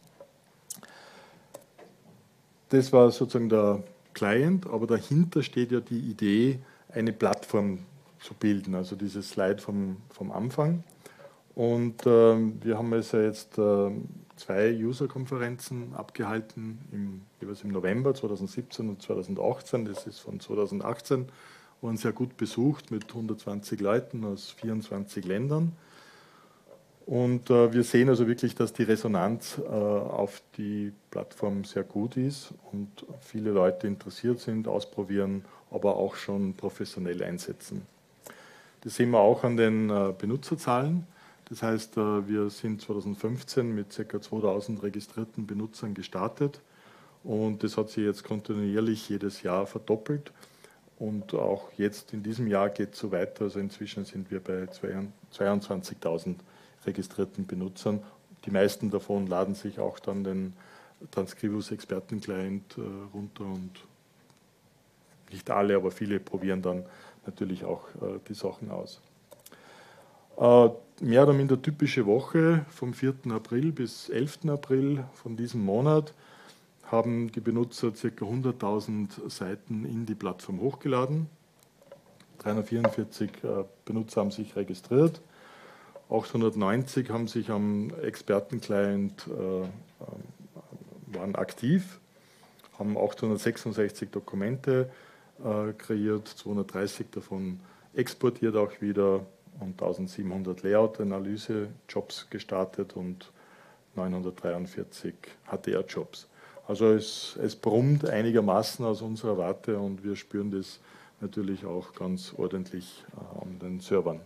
Das war sozusagen der Client, aber dahinter steht ja die Idee, eine Plattform zu bilden, also dieses Slide vom, vom Anfang. Und ähm, wir haben also jetzt äh, zwei User-Konferenzen abgehalten, im, jeweils im November zweitausendsiebzehn und zweitausendachtzehn. Das ist von zweitausendachtzehn, waren sehr gut besucht mit hundertzwanzig Leuten aus vierundzwanzig Ländern. Und äh, wir sehen also wirklich, dass die Resonanz äh, auf die Plattform sehr gut ist und viele Leute interessiert sind, ausprobieren, aber auch schon professionell einsetzen. Das sehen wir auch an den äh, Benutzerzahlen. Das heißt, äh, wir sind zweitausendfünfzehn mit ca. zweitausend registrierten Benutzern gestartet und das hat sich jetzt kontinuierlich jedes Jahr verdoppelt. Und auch jetzt in diesem Jahr geht es so weiter. Also inzwischen sind wir bei zweiundzwanzigtausend registrierten Benutzern. Die meisten davon laden sich auch dann den Transcribus Experten-Client äh, runter und nicht alle, aber viele probieren dann natürlich auch äh, die Sachen aus. Äh, mehr oder minder typische Woche vom vierten April bis elften April von diesem Monat haben die Benutzer ca. hunderttausend Seiten in die Plattform hochgeladen. dreihundertvierundvierzig äh, Benutzer haben sich registriert. achthundertneunzig haben sich am Experten-Client äh, waren aktiv, haben achthundertsechsundsechzig Dokumente äh, kreiert, zweihundertdreißig davon exportiert auch wieder und eintausendsiebenhundert Layout-Analyse-Jobs gestartet und neunhundertdreiundvierzig H T R-Jobs. Also es, es brummt einigermaßen aus unserer Warte und wir spüren das natürlich auch ganz ordentlich äh, an den Servern.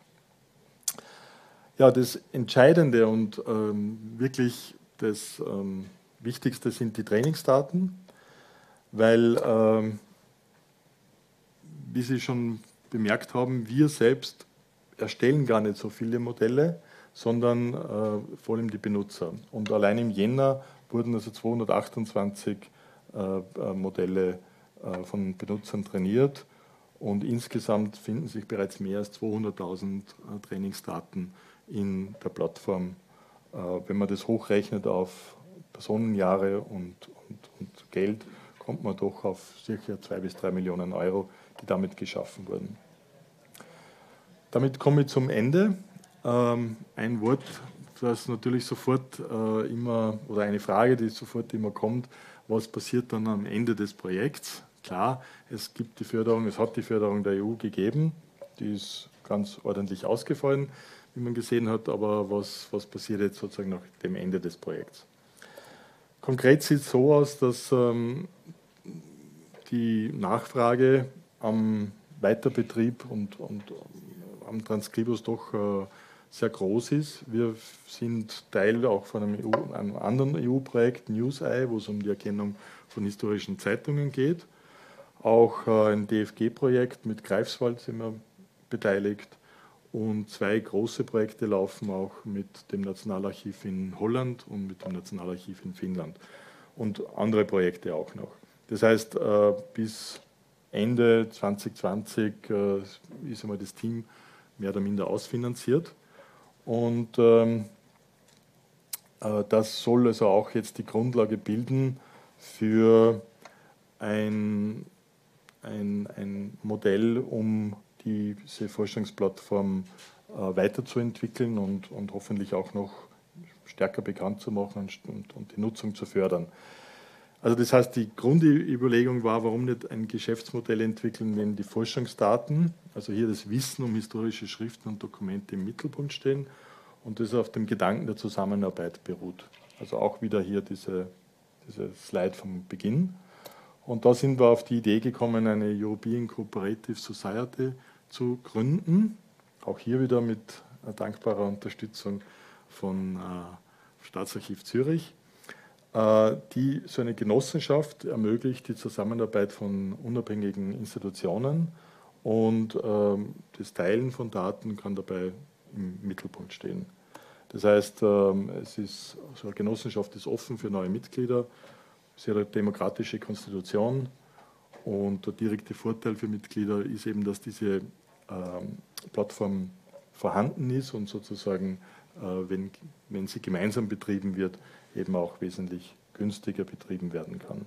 Ja, das Entscheidende und ähm, wirklich das ähm, Wichtigste sind die Trainingsdaten, weil, ähm, wie Sie schon bemerkt haben, wir selbst erstellen gar nicht so viele Modelle, sondern äh, vor allem die Benutzer. Und allein im Jänner wurden also zweihundertachtundzwanzig äh, Modelle äh, von Benutzern trainiert und insgesamt finden sich bereits mehr als zweihunderttausend äh, Trainingsdaten in der Plattform. Äh, wenn man das hochrechnet auf Personenjahre und, und, und Geld, kommt man doch auf ca. zwei bis drei Millionen Euro, die damit geschaffen wurden. Damit komme ich zum Ende. Ähm, ein Wort, das natürlich sofort äh, immer, oder eine Frage, die sofort immer kommt, was passiert dann am Ende des Projekts? Klar, es gibt die Förderung, es hat die Förderung der E U gegeben, die ist ganz ordentlich ausgefallen, wie man gesehen hat, aber was, was passiert jetzt sozusagen nach dem Ende des Projekts? Konkret sieht es so aus, dass ähm, die Nachfrage am Weiterbetrieb und, und am Transcribus doch äh, sehr groß ist. Wir sind Teil auch von einem, E U, einem anderen E U-Projekt, NewsEye, wo es um die Erkennung von historischen Zeitungen geht. Auch äh, ein D F G-Projekt mit Greifswald sind wir beteiligt. Und zwei große Projekte laufen auch mit dem Nationalarchiv in Holland und mit dem Nationalarchiv in Finnland. Und andere Projekte auch noch. Das heißt, äh, bis Ende zwanzig zwanzig äh, ist einmal das Team mehr oder minder ausfinanziert. Und ähm, das soll also auch jetzt die Grundlage bilden für ein, ein, ein Modell, um diese Forschungsplattform äh, weiterzuentwickeln und, und hoffentlich auch noch stärker bekannt zu machen und, und die Nutzung zu fördern. Also das heißt, die Grundüberlegung war, warum nicht ein Geschäftsmodell entwickeln, wenn die Forschungsdaten, also hier das Wissen um historische Schriften und Dokumente im Mittelpunkt stehen und das auf dem Gedanken der Zusammenarbeit beruht. Also auch wieder hier diese, diese Slide vom Beginn. Und da sind wir auf die Idee gekommen, eine European Cooperative Society zu gründen. Auch hier wieder mit dankbarer Unterstützung von äh, Staatsarchiv Zürich, äh, die so eine Genossenschaft ermöglicht, die Zusammenarbeit von unabhängigen Institutionen und äh, das Teilen von Daten kann dabei im Mittelpunkt stehen. Das heißt, äh, es ist, so eine Genossenschaft ist offen für neue Mitglieder, sehr demokratische Konstitution und der direkte Vorteil für Mitglieder ist eben, dass diese äh, Plattform vorhanden ist und sozusagen, äh, wenn, wenn sie gemeinsam betrieben wird, eben auch wesentlich günstiger betrieben werden kann.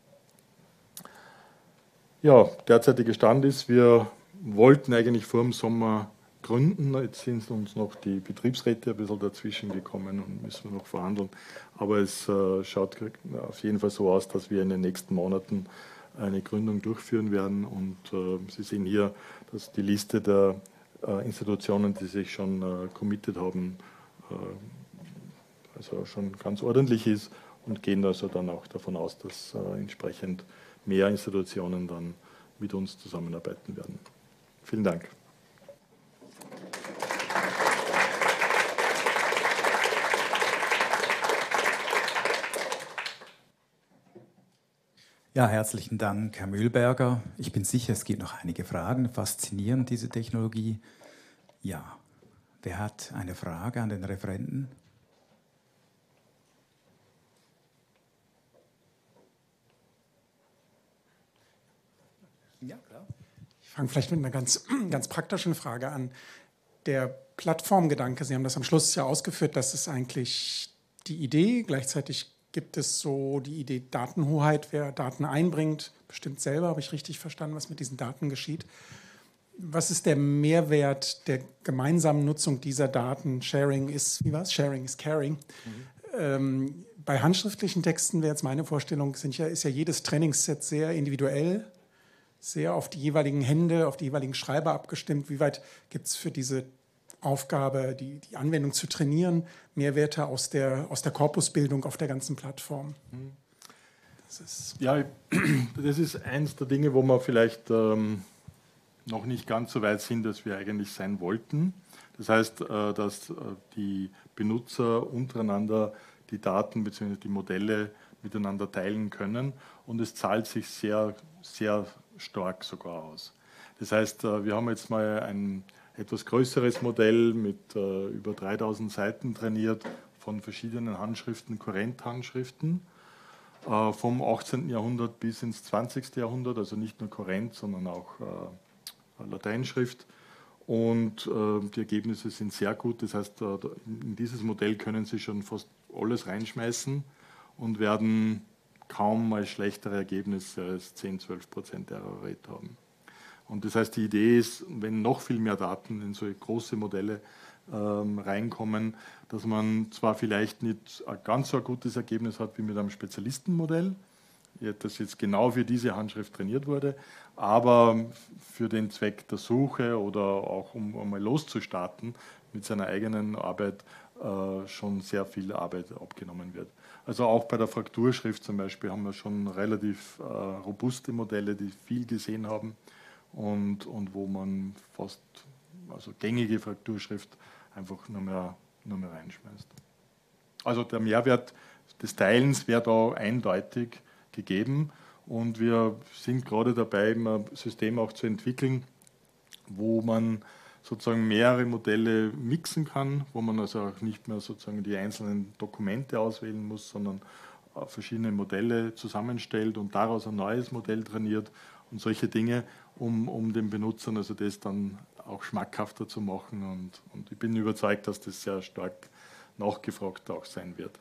Ja, derzeitiger Stand ist, wir wollten eigentlich vor dem Sommer gründen, jetzt sind uns noch die Betriebsräte ein bisschen dazwischen gekommen und müssen wir noch verhandeln, aber es äh, schaut auf jeden Fall so aus, dass wir in den nächsten Monaten eine Gründung durchführen werden und äh, Sie sehen hier, dass die Liste der äh, Institutionen, die sich schon äh, committed haben, äh, also schon ganz ordentlich ist und gehen also dann auch davon aus, dass äh, entsprechend mehr Institutionen dann mit uns zusammenarbeiten werden. Vielen Dank. Ja, herzlichen Dank, Herr Mühlberger. Ich bin sicher, es gibt noch einige Fragen. Faszinierend, diese Technologie. Ja, wer hat eine Frage an den Referenten? Ja, klar. Ich fange vielleicht mit einer ganz, ganz praktischen Frage an. Der Plattformgedanke, Sie haben das am Schluss ja ausgeführt, das ist eigentlich die Idee. Gleichzeitig gibt es so die Idee Datenhoheit, wer Daten einbringt, bestimmt selber, habe ich richtig verstanden, was mit diesen Daten geschieht. Was ist der Mehrwert der gemeinsamen Nutzung dieser Daten? Sharing ist, wie war es? Sharing is caring. Mhm. Ähm, bei handschriftlichen Texten wäre jetzt meine Vorstellung, sind ja, ist ja jedes Trainingsset sehr individuell, sehr auf die jeweiligen Hände, auf die jeweiligen Schreiber abgestimmt. Wie weit gibt es für diese Aufgabe, die, die Anwendung zu trainieren, Mehrwerte aus der, aus der Korpusbildung auf der ganzen Plattform? Das ist ja, das ist eins der Dinge, wo wir vielleicht ähm, noch nicht ganz so weit sind, dass wir eigentlich sein wollten. Das heißt, äh, dass äh, die Benutzer untereinander die Daten bzw. die Modelle miteinander teilen können und es zahlt sich sehr, sehr stark sogar aus. Das heißt, äh, wir haben jetzt mal ein etwas größeres Modell mit äh, über dreitausend Seiten trainiert von verschiedenen Handschriften, Kurrent-Handschriften, äh, vom achtzehnten Jahrhundert bis ins zwanzigsten Jahrhundert, also nicht nur Kurrent, sondern auch äh, Lateinschrift. Und äh, die Ergebnisse sind sehr gut. Das heißt, äh, in dieses Modell können Sie schon fast alles reinschmeißen und werden kaum mal schlechtere Ergebnisse als zehn, zwölf Prozent Error Rate haben. Und das heißt, die Idee ist, wenn noch viel mehr Daten in so große Modelle ähm, reinkommen, dass man zwar vielleicht nicht ein ganz so ein gutes Ergebnis hat wie mit einem Spezialistenmodell, das jetzt genau für diese Handschrift trainiert wurde, aber für den Zweck der Suche oder auch um einmal loszustarten mit seiner eigenen Arbeit äh, schon sehr viel Arbeit abgenommen wird. Also auch bei der Frakturschrift zum Beispiel haben wir schon relativ äh, robuste Modelle, die viel gesehen haben. Und, und wo man fast, also gängige Frakturschrift einfach nur mehr, nur mehr reinschmeißt. Also der Mehrwert des Teilens wäre da eindeutig gegeben und wir sind gerade dabei, ein System auch zu entwickeln, wo man sozusagen mehrere Modelle mixen kann, wo man also auch nicht mehr sozusagen die einzelnen Dokumente auswählen muss, sondern verschiedene Modelle zusammenstellt und daraus ein neues Modell trainiert und solche Dinge, um, um den Benutzern also das dann auch schmackhafter zu machen. Und, und ich bin überzeugt, dass das sehr stark nachgefragt auch sein wird.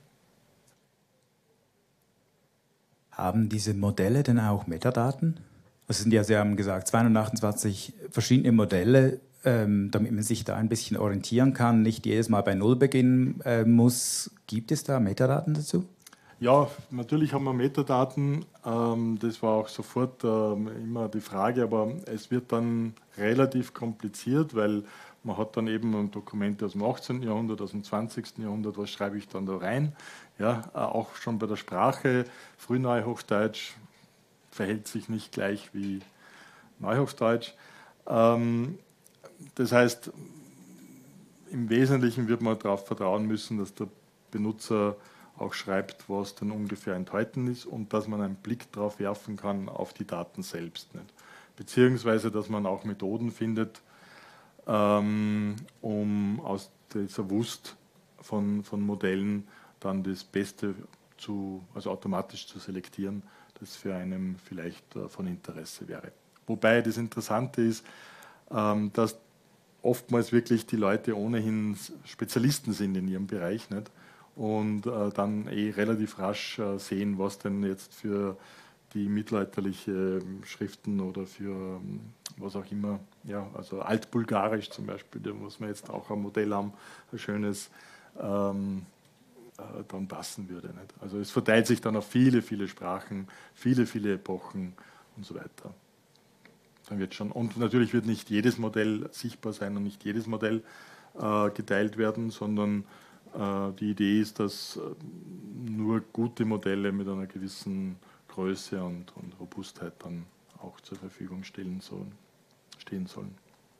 Haben diese Modelle denn auch Metadaten? Es sind ja, Sie haben gesagt, zweihundertachtundzwanzig verschiedene Modelle, ähm, damit man sich da ein bisschen orientieren kann, nicht jedes Mal bei Null beginnen äh, muss. Gibt es da Metadaten dazu? Ja, natürlich haben wir Metadaten. Ähm, das war auch sofort ähm, immer die Frage, aber es wird dann relativ kompliziert, weil man hat dann eben Dokumente aus dem achtzehnten Jahrhundert, aus dem zwanzigsten Jahrhundert, was schreibe ich dann da rein? Ja, auch schon bei der Sprache, Frühneuhochdeutsch verhält sich nicht gleich wie Neuhochdeutsch. Ähm, das heißt, im Wesentlichen wird man darauf vertrauen müssen, dass der Benutzer auch schreibt, was dann ungefähr enthalten ist und dass man einen Blick darauf werfen kann auf die Daten selbst. Nicht? Beziehungsweise, dass man auch Methoden findet, ähm, um aus dieser Wust von, von Modellen dann das Beste zu, also automatisch zu selektieren, das für einen vielleicht äh, von Interesse wäre. Wobei das Interessante ist, ähm, dass oftmals wirklich die Leute ohnehin Spezialisten sind in ihrem Bereich, nicht? Und äh, dann eh relativ rasch äh, sehen, was denn jetzt für die mittelalterliche Schriften oder für ähm, was auch immer, ja, also Altbulgarisch zum Beispiel, da muss man jetzt auch ein Modell haben, ein schönes, ähm, äh, dann passen würde. Nicht? Also es verteilt sich dann auf viele, viele Sprachen, viele, viele Epochen und so weiter. Dann wird schon, und natürlich wird nicht jedes Modell sichtbar sein und nicht jedes Modell äh, geteilt werden, sondern äh, die Idee ist, dass äh, nur gute Modelle mit einer gewissen Größe und, und Robustheit dann auch zur Verfügung stehen sollen. Stehen sollen.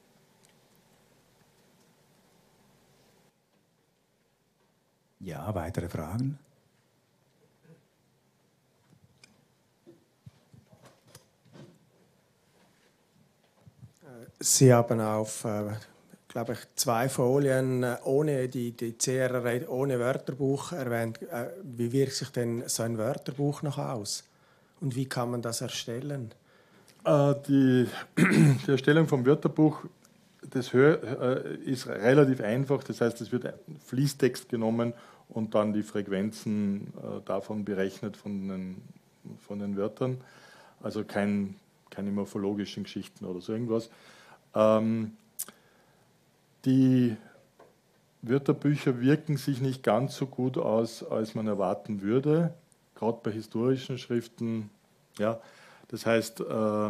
Ja, weitere Fragen? Sie haben auf, äh, glaube ich, zwei Folien äh, ohne die, die C R R, ohne Wörterbuch erwähnt. Äh, wie wirkt sich denn so ein Wörterbuch noch aus? Und wie kann man das erstellen? Äh, die, die Erstellung vom Wörterbuch, das äh, ist relativ einfach. Das heißt, es wird Fließtext genommen und dann die Frequenzen äh, davon berechnet von den, von den Wörtern. Also kein, keine morphologischen Geschichten oder so irgendwas. Ähm, die Wörterbücher wirken sich nicht ganz so gut aus, als man erwarten würde, gerade bei historischen Schriften. Ja, das heißt, äh,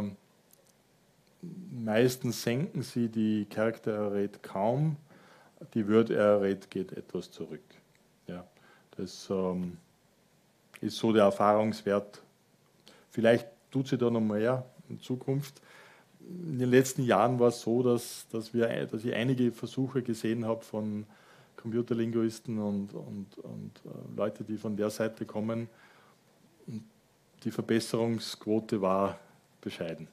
meistens senken sie die Character Error Rate kaum, die Word Error Rate geht etwas zurück. Ja, das ähm, ist so der Erfahrungswert. Vielleicht tut sie da noch mehr in Zukunft. In den letzten Jahren war es so, dass, dass, wir, dass ich einige Versuche gesehen habe von Computerlinguisten und, und, und äh, Leute, die von der Seite kommen. Und die Verbesserungsquote war bescheiden.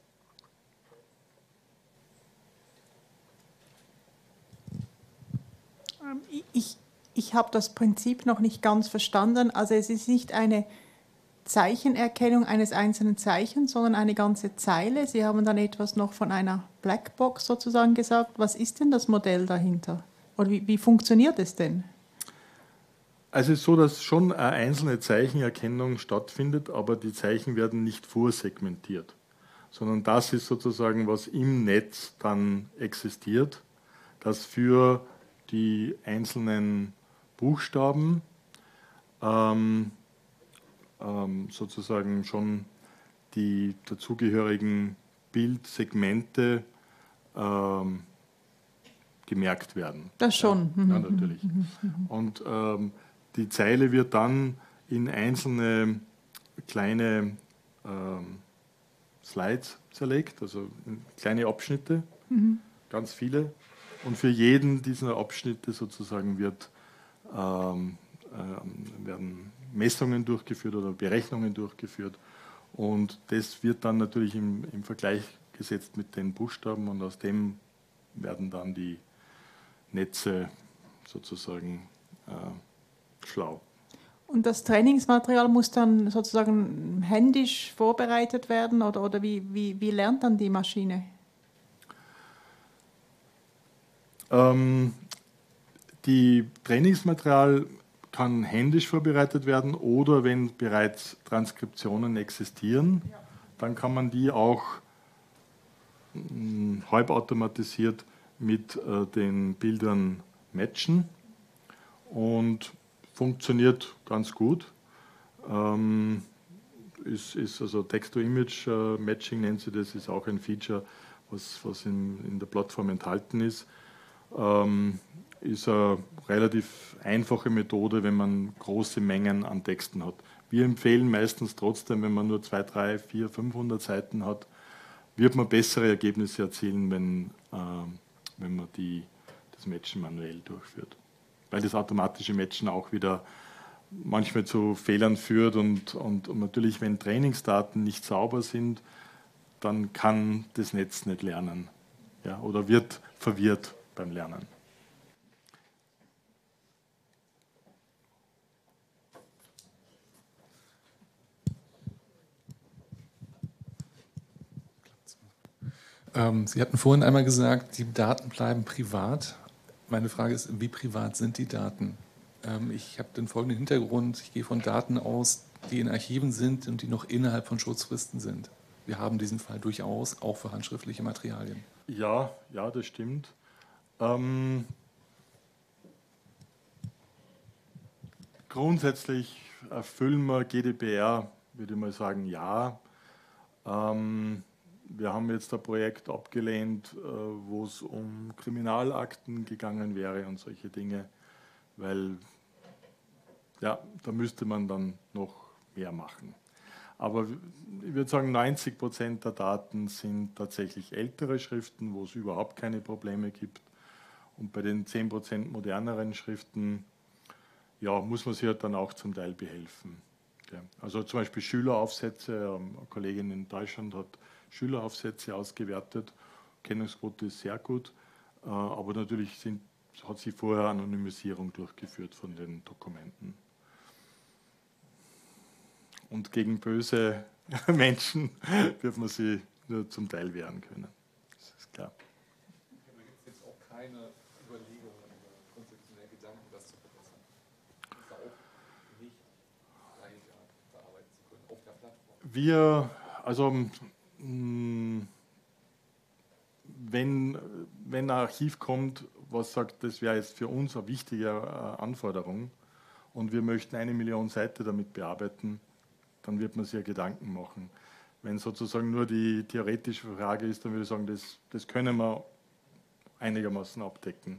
Ich, ich habe das Prinzip noch nicht ganz verstanden. Also es ist nicht eine Zeichenerkennung eines einzelnen Zeichens, sondern eine ganze Zeile. Sie haben dann etwas noch von einer Blackbox sozusagen gesagt. Was ist denn das Modell dahinter? Oder wie, wie funktioniert es denn? Also es ist so, dass schon eine einzelne Zeichenerkennung stattfindet, aber die Zeichen werden nicht vorsegmentiert, sondern das ist sozusagen, was im Netz dann existiert, das für die einzelnen Buchstaben ähm, ähm, sozusagen schon die dazugehörigen Bildsegmente ähm, gemerkt werden. Das schon. Ja, ja natürlich. Und ähm, die Zeile wird dann in einzelne kleine ähm, Slides zerlegt, also in kleine Abschnitte, mhm. ganz viele. Und für jeden dieser Abschnitte sozusagen wird, ähm, äh, werden Messungen durchgeführt oder Berechnungen durchgeführt. Und das wird dann natürlich im, im Vergleich gesetzt mit den Buchstaben und aus dem werden dann die Netze sozusagen äh, schlau. Und das Trainingsmaterial muss dann sozusagen händisch vorbereitet werden oder, oder wie, wie, wie lernt dann die Maschine? Ähm, die Trainingsmaterial kann händisch vorbereitet werden oder wenn bereits Transkriptionen existieren, ja. dann kann man die auch mh, halbautomatisiert mit äh, den Bildern matchen und funktioniert ganz gut. Ähm, ist, ist also Text-to-Image-Matching äh, nennt sie das, ist auch ein Feature, was, was in, in der Plattform enthalten ist. Ähm, ist eine relativ einfache Methode, wenn man große Mengen an Texten hat. Wir empfehlen meistens trotzdem, wenn man nur zwei, drei, vier, fünfhundert Seiten hat, wird man bessere Ergebnisse erzielen, wenn, äh, wenn man die, das Matchen manuell durchführt. Weil das automatische Matchen auch wieder manchmal zu Fehlern führt und, und, und natürlich, wenn Trainingsdaten nicht sauber sind, dann kann das Netz nicht lernen, ja, oder wird verwirrt beim Lernen. Ähm, Sie hatten vorhin einmal gesagt, die Daten bleiben privat. Meine Frage ist, wie privat sind die Daten? Ähm, ich habe den folgenden Hintergrund. Ich gehe von Daten aus, die in Archiven sind und die noch innerhalb von Schutzfristen sind. Wir haben diesen Fall durchaus auch für handschriftliche Materialien. Ja, ja, das stimmt. Ähm, grundsätzlich erfüllen wir G D P R, würde ich mal sagen, ja. Ähm, wir haben jetzt ein Projekt abgelehnt, äh, wo es um Kriminalakten gegangen wäre und solche Dinge, weil ja, da müsste man dann noch mehr machen. Aber ich würde sagen, neunzig Prozent der Daten sind tatsächlich ältere Schriften, wo es überhaupt keine Probleme gibt. Und bei den zehn Prozent moderneren Schriften ja, muss man sich halt dann auch zum Teil behelfen. Ja. Also zum Beispiel Schüleraufsätze, eine Kollegin in Deutschland hat Schüleraufsätze ausgewertet, Kennungsquote ist sehr gut, aber natürlich sind, hat sie vorher Anonymisierung durchgeführt von den Dokumenten. Und gegen böse Menschen wird man sie nur zum Teil wehren können. Das ist klar. Da gibt es jetzt auch keine Überlegungen oder konzeptionelle Gedanken, das zu verbessern. Das ist auch nicht leichter verarbeiten zu können auf der Plattform. Wir, also wenn, wenn ein Archiv kommt, was sagt, das wäre jetzt für uns eine wichtige Anforderung und wir möchten eine Million Seiten damit bearbeiten, dann wird man sich ja Gedanken machen. Wenn sozusagen nur die theoretische Frage ist, dann würde ich sagen, das, das können wir einigermaßen abdecken.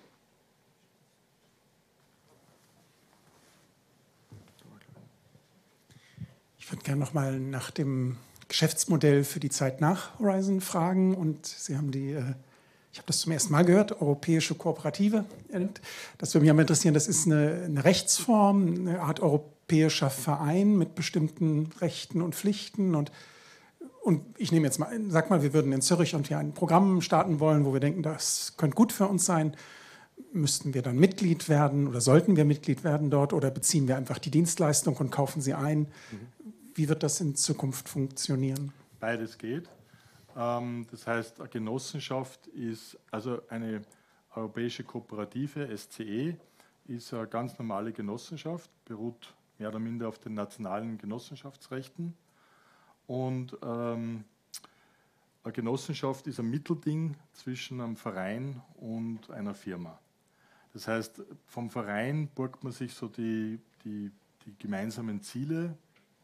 Ich würde gerne noch mal nach dem Geschäftsmodell für die Zeit nach Horizon fragen. Und Sie haben die, ich habe das zum ersten Mal gehört, europäische Kooperative. Das würde mich aber interessieren, das ist eine, eine Rechtsform, eine Art europäischer Verein mit bestimmten Rechten und Pflichten. Und, und ich nehme jetzt mal, sag mal, wir würden in Zürich und hier ein Programm starten wollen, wo wir denken, das könnte gut für uns sein. Müssten wir dann Mitglied werden oder sollten wir Mitglied werden dort oder beziehen wir einfach die Dienstleistung und kaufen sie ein? Mhm. Wie wird das in Zukunft funktionieren? Beides geht. Das heißt, eine Genossenschaft ist, also eine europäische Kooperative, S C E, ist eine ganz normale Genossenschaft, beruht mehr oder minder auf den nationalen Genossenschaftsrechten. Und ähm, eine Genossenschaft ist ein Mittelding zwischen einem Verein und einer Firma. Das heißt, vom Verein borgt man sich so die, die, die gemeinsamen Ziele,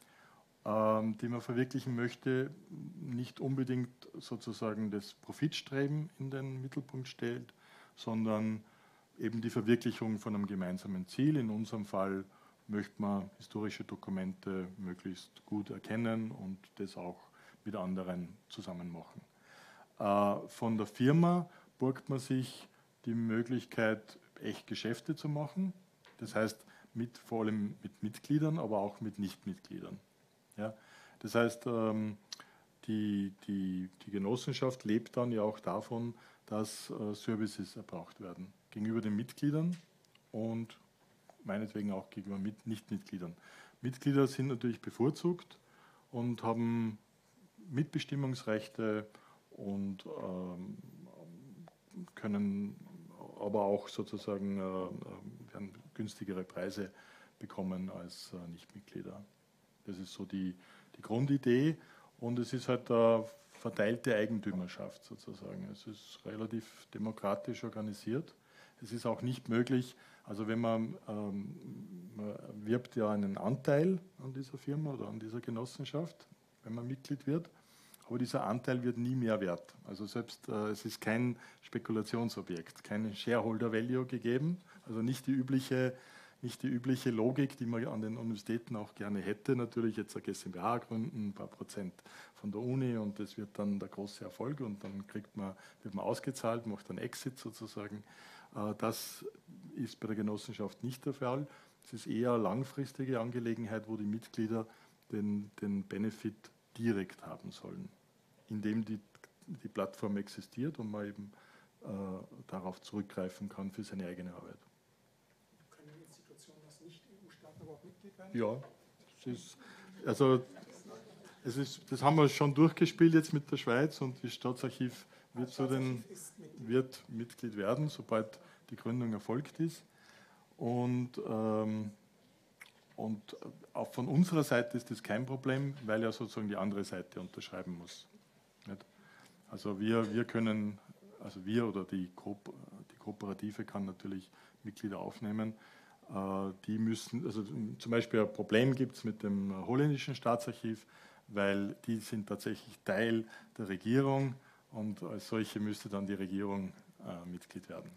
die man verwirklichen möchte, nicht unbedingt sozusagen das Profitstreben in den Mittelpunkt stellt, sondern eben die Verwirklichung von einem gemeinsamen Ziel. In unserem Fall möchte man historische Dokumente möglichst gut erkennen und das auch mit anderen zusammen machen. Von der Firma borgt man sich die Möglichkeit, echt Geschäfte zu machen, das heißt mit, vor allem mit Mitgliedern, aber auch mit Nichtmitgliedern. Ja, das heißt, ähm, die, die, die Genossenschaft lebt dann ja auch davon, dass äh, Services erbraucht werden gegenüber den Mitgliedern und meinetwegen auch gegenüber mit Nichtmitgliedern. Mitglieder sind natürlich bevorzugt und haben Mitbestimmungsrechte und ähm, können aber auch sozusagen äh, werden günstigere Preise bekommen als äh, Nichtmitglieder. Das ist so die, die Grundidee und es ist halt eine verteilte Eigentümerschaft sozusagen. Es ist relativ demokratisch organisiert. Es ist auch nicht möglich, also wenn man, ähm, man wirbt ja einen Anteil an dieser Firma oder an dieser Genossenschaft, wenn man Mitglied wird, aber dieser Anteil wird nie mehr wert. Also selbst äh, es ist kein Spekulationsobjekt, kein Shareholder Value gegeben, also nicht die übliche, nicht die übliche Logik, die man an den Universitäten auch gerne hätte. Natürlich jetzt eine GmbH gründen, ein paar Prozent von der Uni und das wird dann der große Erfolg und dann kriegt man, wird man ausgezahlt, macht einen Exit sozusagen. Äh, das ist bei der Genossenschaft nicht der Fall. Es ist eher eine langfristige Angelegenheit, wo die Mitglieder den, den Benefit direkt haben sollen, indem die, die Plattform existiert und man eben äh, darauf zurückgreifen kann für seine eigene Arbeit. Können Institutionen aus Nicht-E U-Staaten überhaupt Mitglied werden? Ja, es ist, also es ist, das haben wir schon durchgespielt jetzt mit der Schweiz und das Staatsarchiv wird, zu den, wird Mitglied werden, sobald die Gründung erfolgt ist. Und, ähm, und auch von unserer Seite ist das kein Problem, weil ja sozusagen die andere Seite unterschreiben muss. Nicht? Also wir, wir können, also wir oder die, Ko die Kooperative kann natürlich Mitglieder aufnehmen. Äh, die müssen, also zum Beispiel ein Problem gibt es mit dem holländischen Staatsarchiv, weil die sind tatsächlich Teil der Regierung und als solche müsste dann die Regierung äh, Mitglied werden.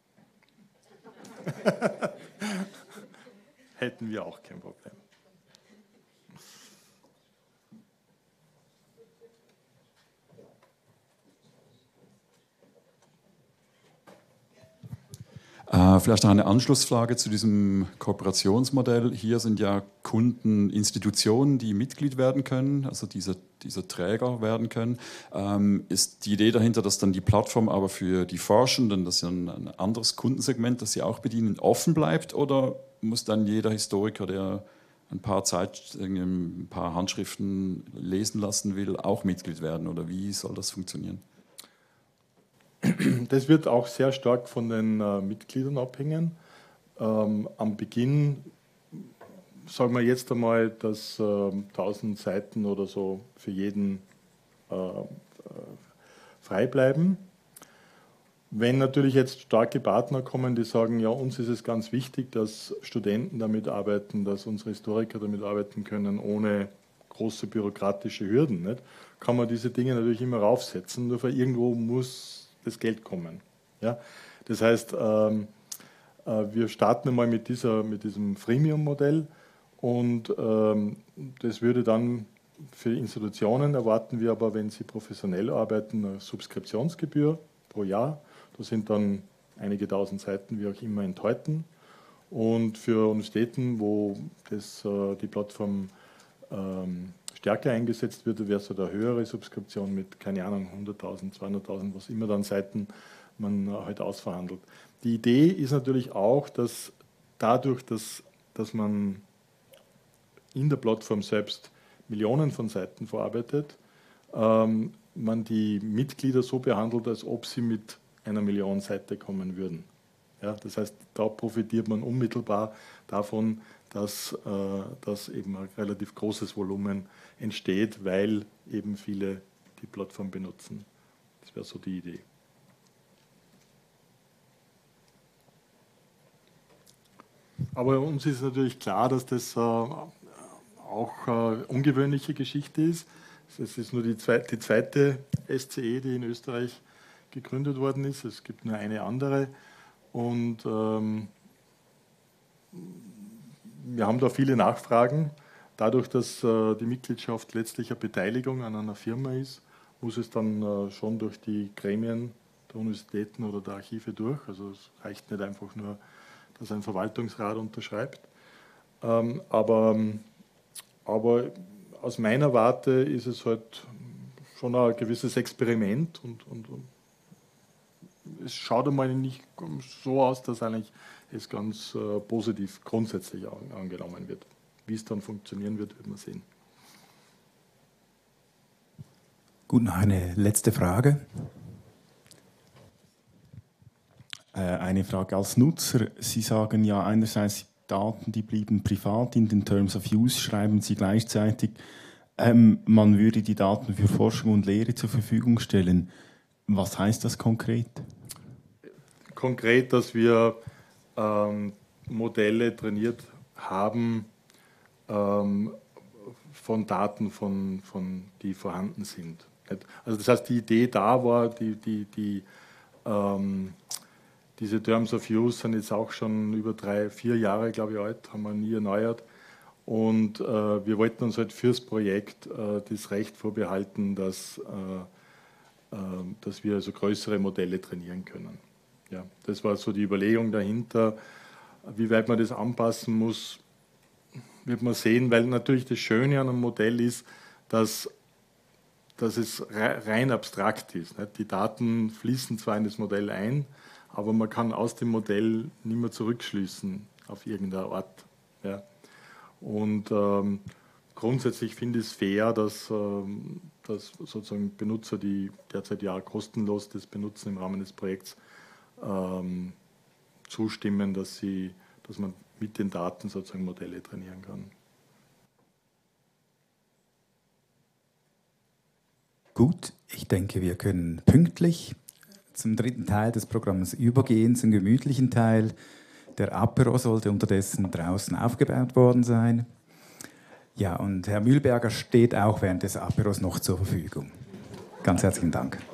Ja. Hätten wir auch kein Problem. Äh, vielleicht noch eine Anschlussfrage zu diesem Kooperationsmodell. Hier sind ja Kunden Institutionen, die Mitglied werden können, also diese, diese Träger werden können. Ähm, ist die Idee dahinter, dass dann die Plattform aber für die Forschenden, das ist ja ein, ein anderes Kundensegment, das sie auch bedienen, offen bleibt? Oder muss dann jeder Historiker, der ein paar Zeit, ein paar Handschriften lesen lassen will, auch Mitglied werden? Oder wie soll das funktionieren? Das wird auch sehr stark von den äh, Mitgliedern abhängen. Ähm, am Beginn sagen wir jetzt einmal, dass äh, tausend Seiten oder so für jeden äh, äh, frei bleiben. Wenn natürlich jetzt starke Partner kommen, die sagen, ja, uns ist es ganz wichtig, dass Studenten damit arbeiten, dass unsere Historiker damit arbeiten können, ohne große bürokratische Hürden, nicht? Kann man diese Dinge natürlich immer raufsetzen, nur für irgendwo muss das Geld kommen. Ja? Das heißt, ähm, äh, wir starten einmal mit, dieser, mit diesem Freemium-Modell und ähm, das würde dann für Institutionen erwarten wir aber, wenn sie professionell arbeiten, eine Subskriptionsgebühr pro Jahr. Da sind dann einige tausend Seiten, wie auch immer, enthalten. Und für Universitäten, wo das, äh, die Plattform ähm, stärker eingesetzt wird, wäre es so eine höhere Subskription mit, keine Ahnung, hunderttausend, zweihunderttausend, was immer dann Seiten man äh, halt ausverhandelt. Die Idee ist natürlich auch, dass dadurch, dass, dass man in der Plattform selbst Millionen von Seiten verarbeitet, ähm, man die Mitglieder so behandelt, als ob sie mit einer Million Seite kommen würden. Ja, das heißt, da profitiert man unmittelbar davon, dass, äh, dass eben ein relativ großes Volumen entsteht, weil eben viele die Plattform benutzen. Das wäre so die Idee. Aber uns ist natürlich klar, dass das äh, auch äh, ungewöhnliche Geschichte ist. Es ist nur die zweite, die zweite S C E, die in Österreich gegründet worden ist. Es gibt nur eine andere. Und ähm, wir haben da viele Nachfragen. Dadurch, dass äh, die Mitgliedschaft letztlich eine Beteiligung an einer Firma ist, muss es dann äh, schon durch die Gremien der Universitäten oder der Archive durch. Also es reicht nicht einfach nur, dass ein Verwaltungsrat unterschreibt. Ähm, aber, aber aus meiner Warte ist es halt schon ein gewisses Experiment und, und, und es schaut einmal nicht so aus, dass eigentlich es ganz äh, positiv grundsätzlich an, angenommen wird. Wie es dann funktionieren wird, wird man sehen. Gut, noch eine letzte Frage. Eine Frage als Nutzer. Sie sagen ja einerseits, Daten, die blieben privat, in den Terms of Use schreiben Sie gleichzeitig, ähm, man würde die Daten für Forschung und Lehre zur Verfügung stellen. Was heißt das konkret? Konkret, dass wir ähm, Modelle trainiert haben ähm, von Daten, von, von, die vorhanden sind. Also das heißt, die Idee da war, die, die, die ähm, diese Terms of Use sind jetzt auch schon über drei, vier Jahre, glaube ich, alt, haben wir nie erneuert. Und äh, wir wollten uns halt fürs Projekt äh, das Recht vorbehalten, dass, äh, äh, dass wir also größere Modelle trainieren können. Ja, das war so die Überlegung dahinter. Wie weit man das anpassen muss, wird man sehen, weil natürlich das Schöne an einem Modell ist, dass, dass es rein abstrakt ist. Nicht? Die Daten fließen zwar in das Modell ein, aber man kann aus dem Modell nicht mehr zurückschließen auf irgendeine Art. Ja. Und ähm, grundsätzlich finde ich es fair, dass, ähm, dass sozusagen Benutzer, die derzeit ja kostenlos das benutzen im Rahmen des Projekts, ähm, zustimmen, dass, sie, dass man mit den Daten sozusagen Modelle trainieren kann. Gut, ich denke, wir können pünktlich zum dritten Teil des Programms übergehen, zum gemütlichen Teil. Der Apero sollte unterdessen draußen aufgebaut worden sein. Ja, und Herr Mühlberger steht auch während des Aperos noch zur Verfügung. Ganz herzlichen Dank.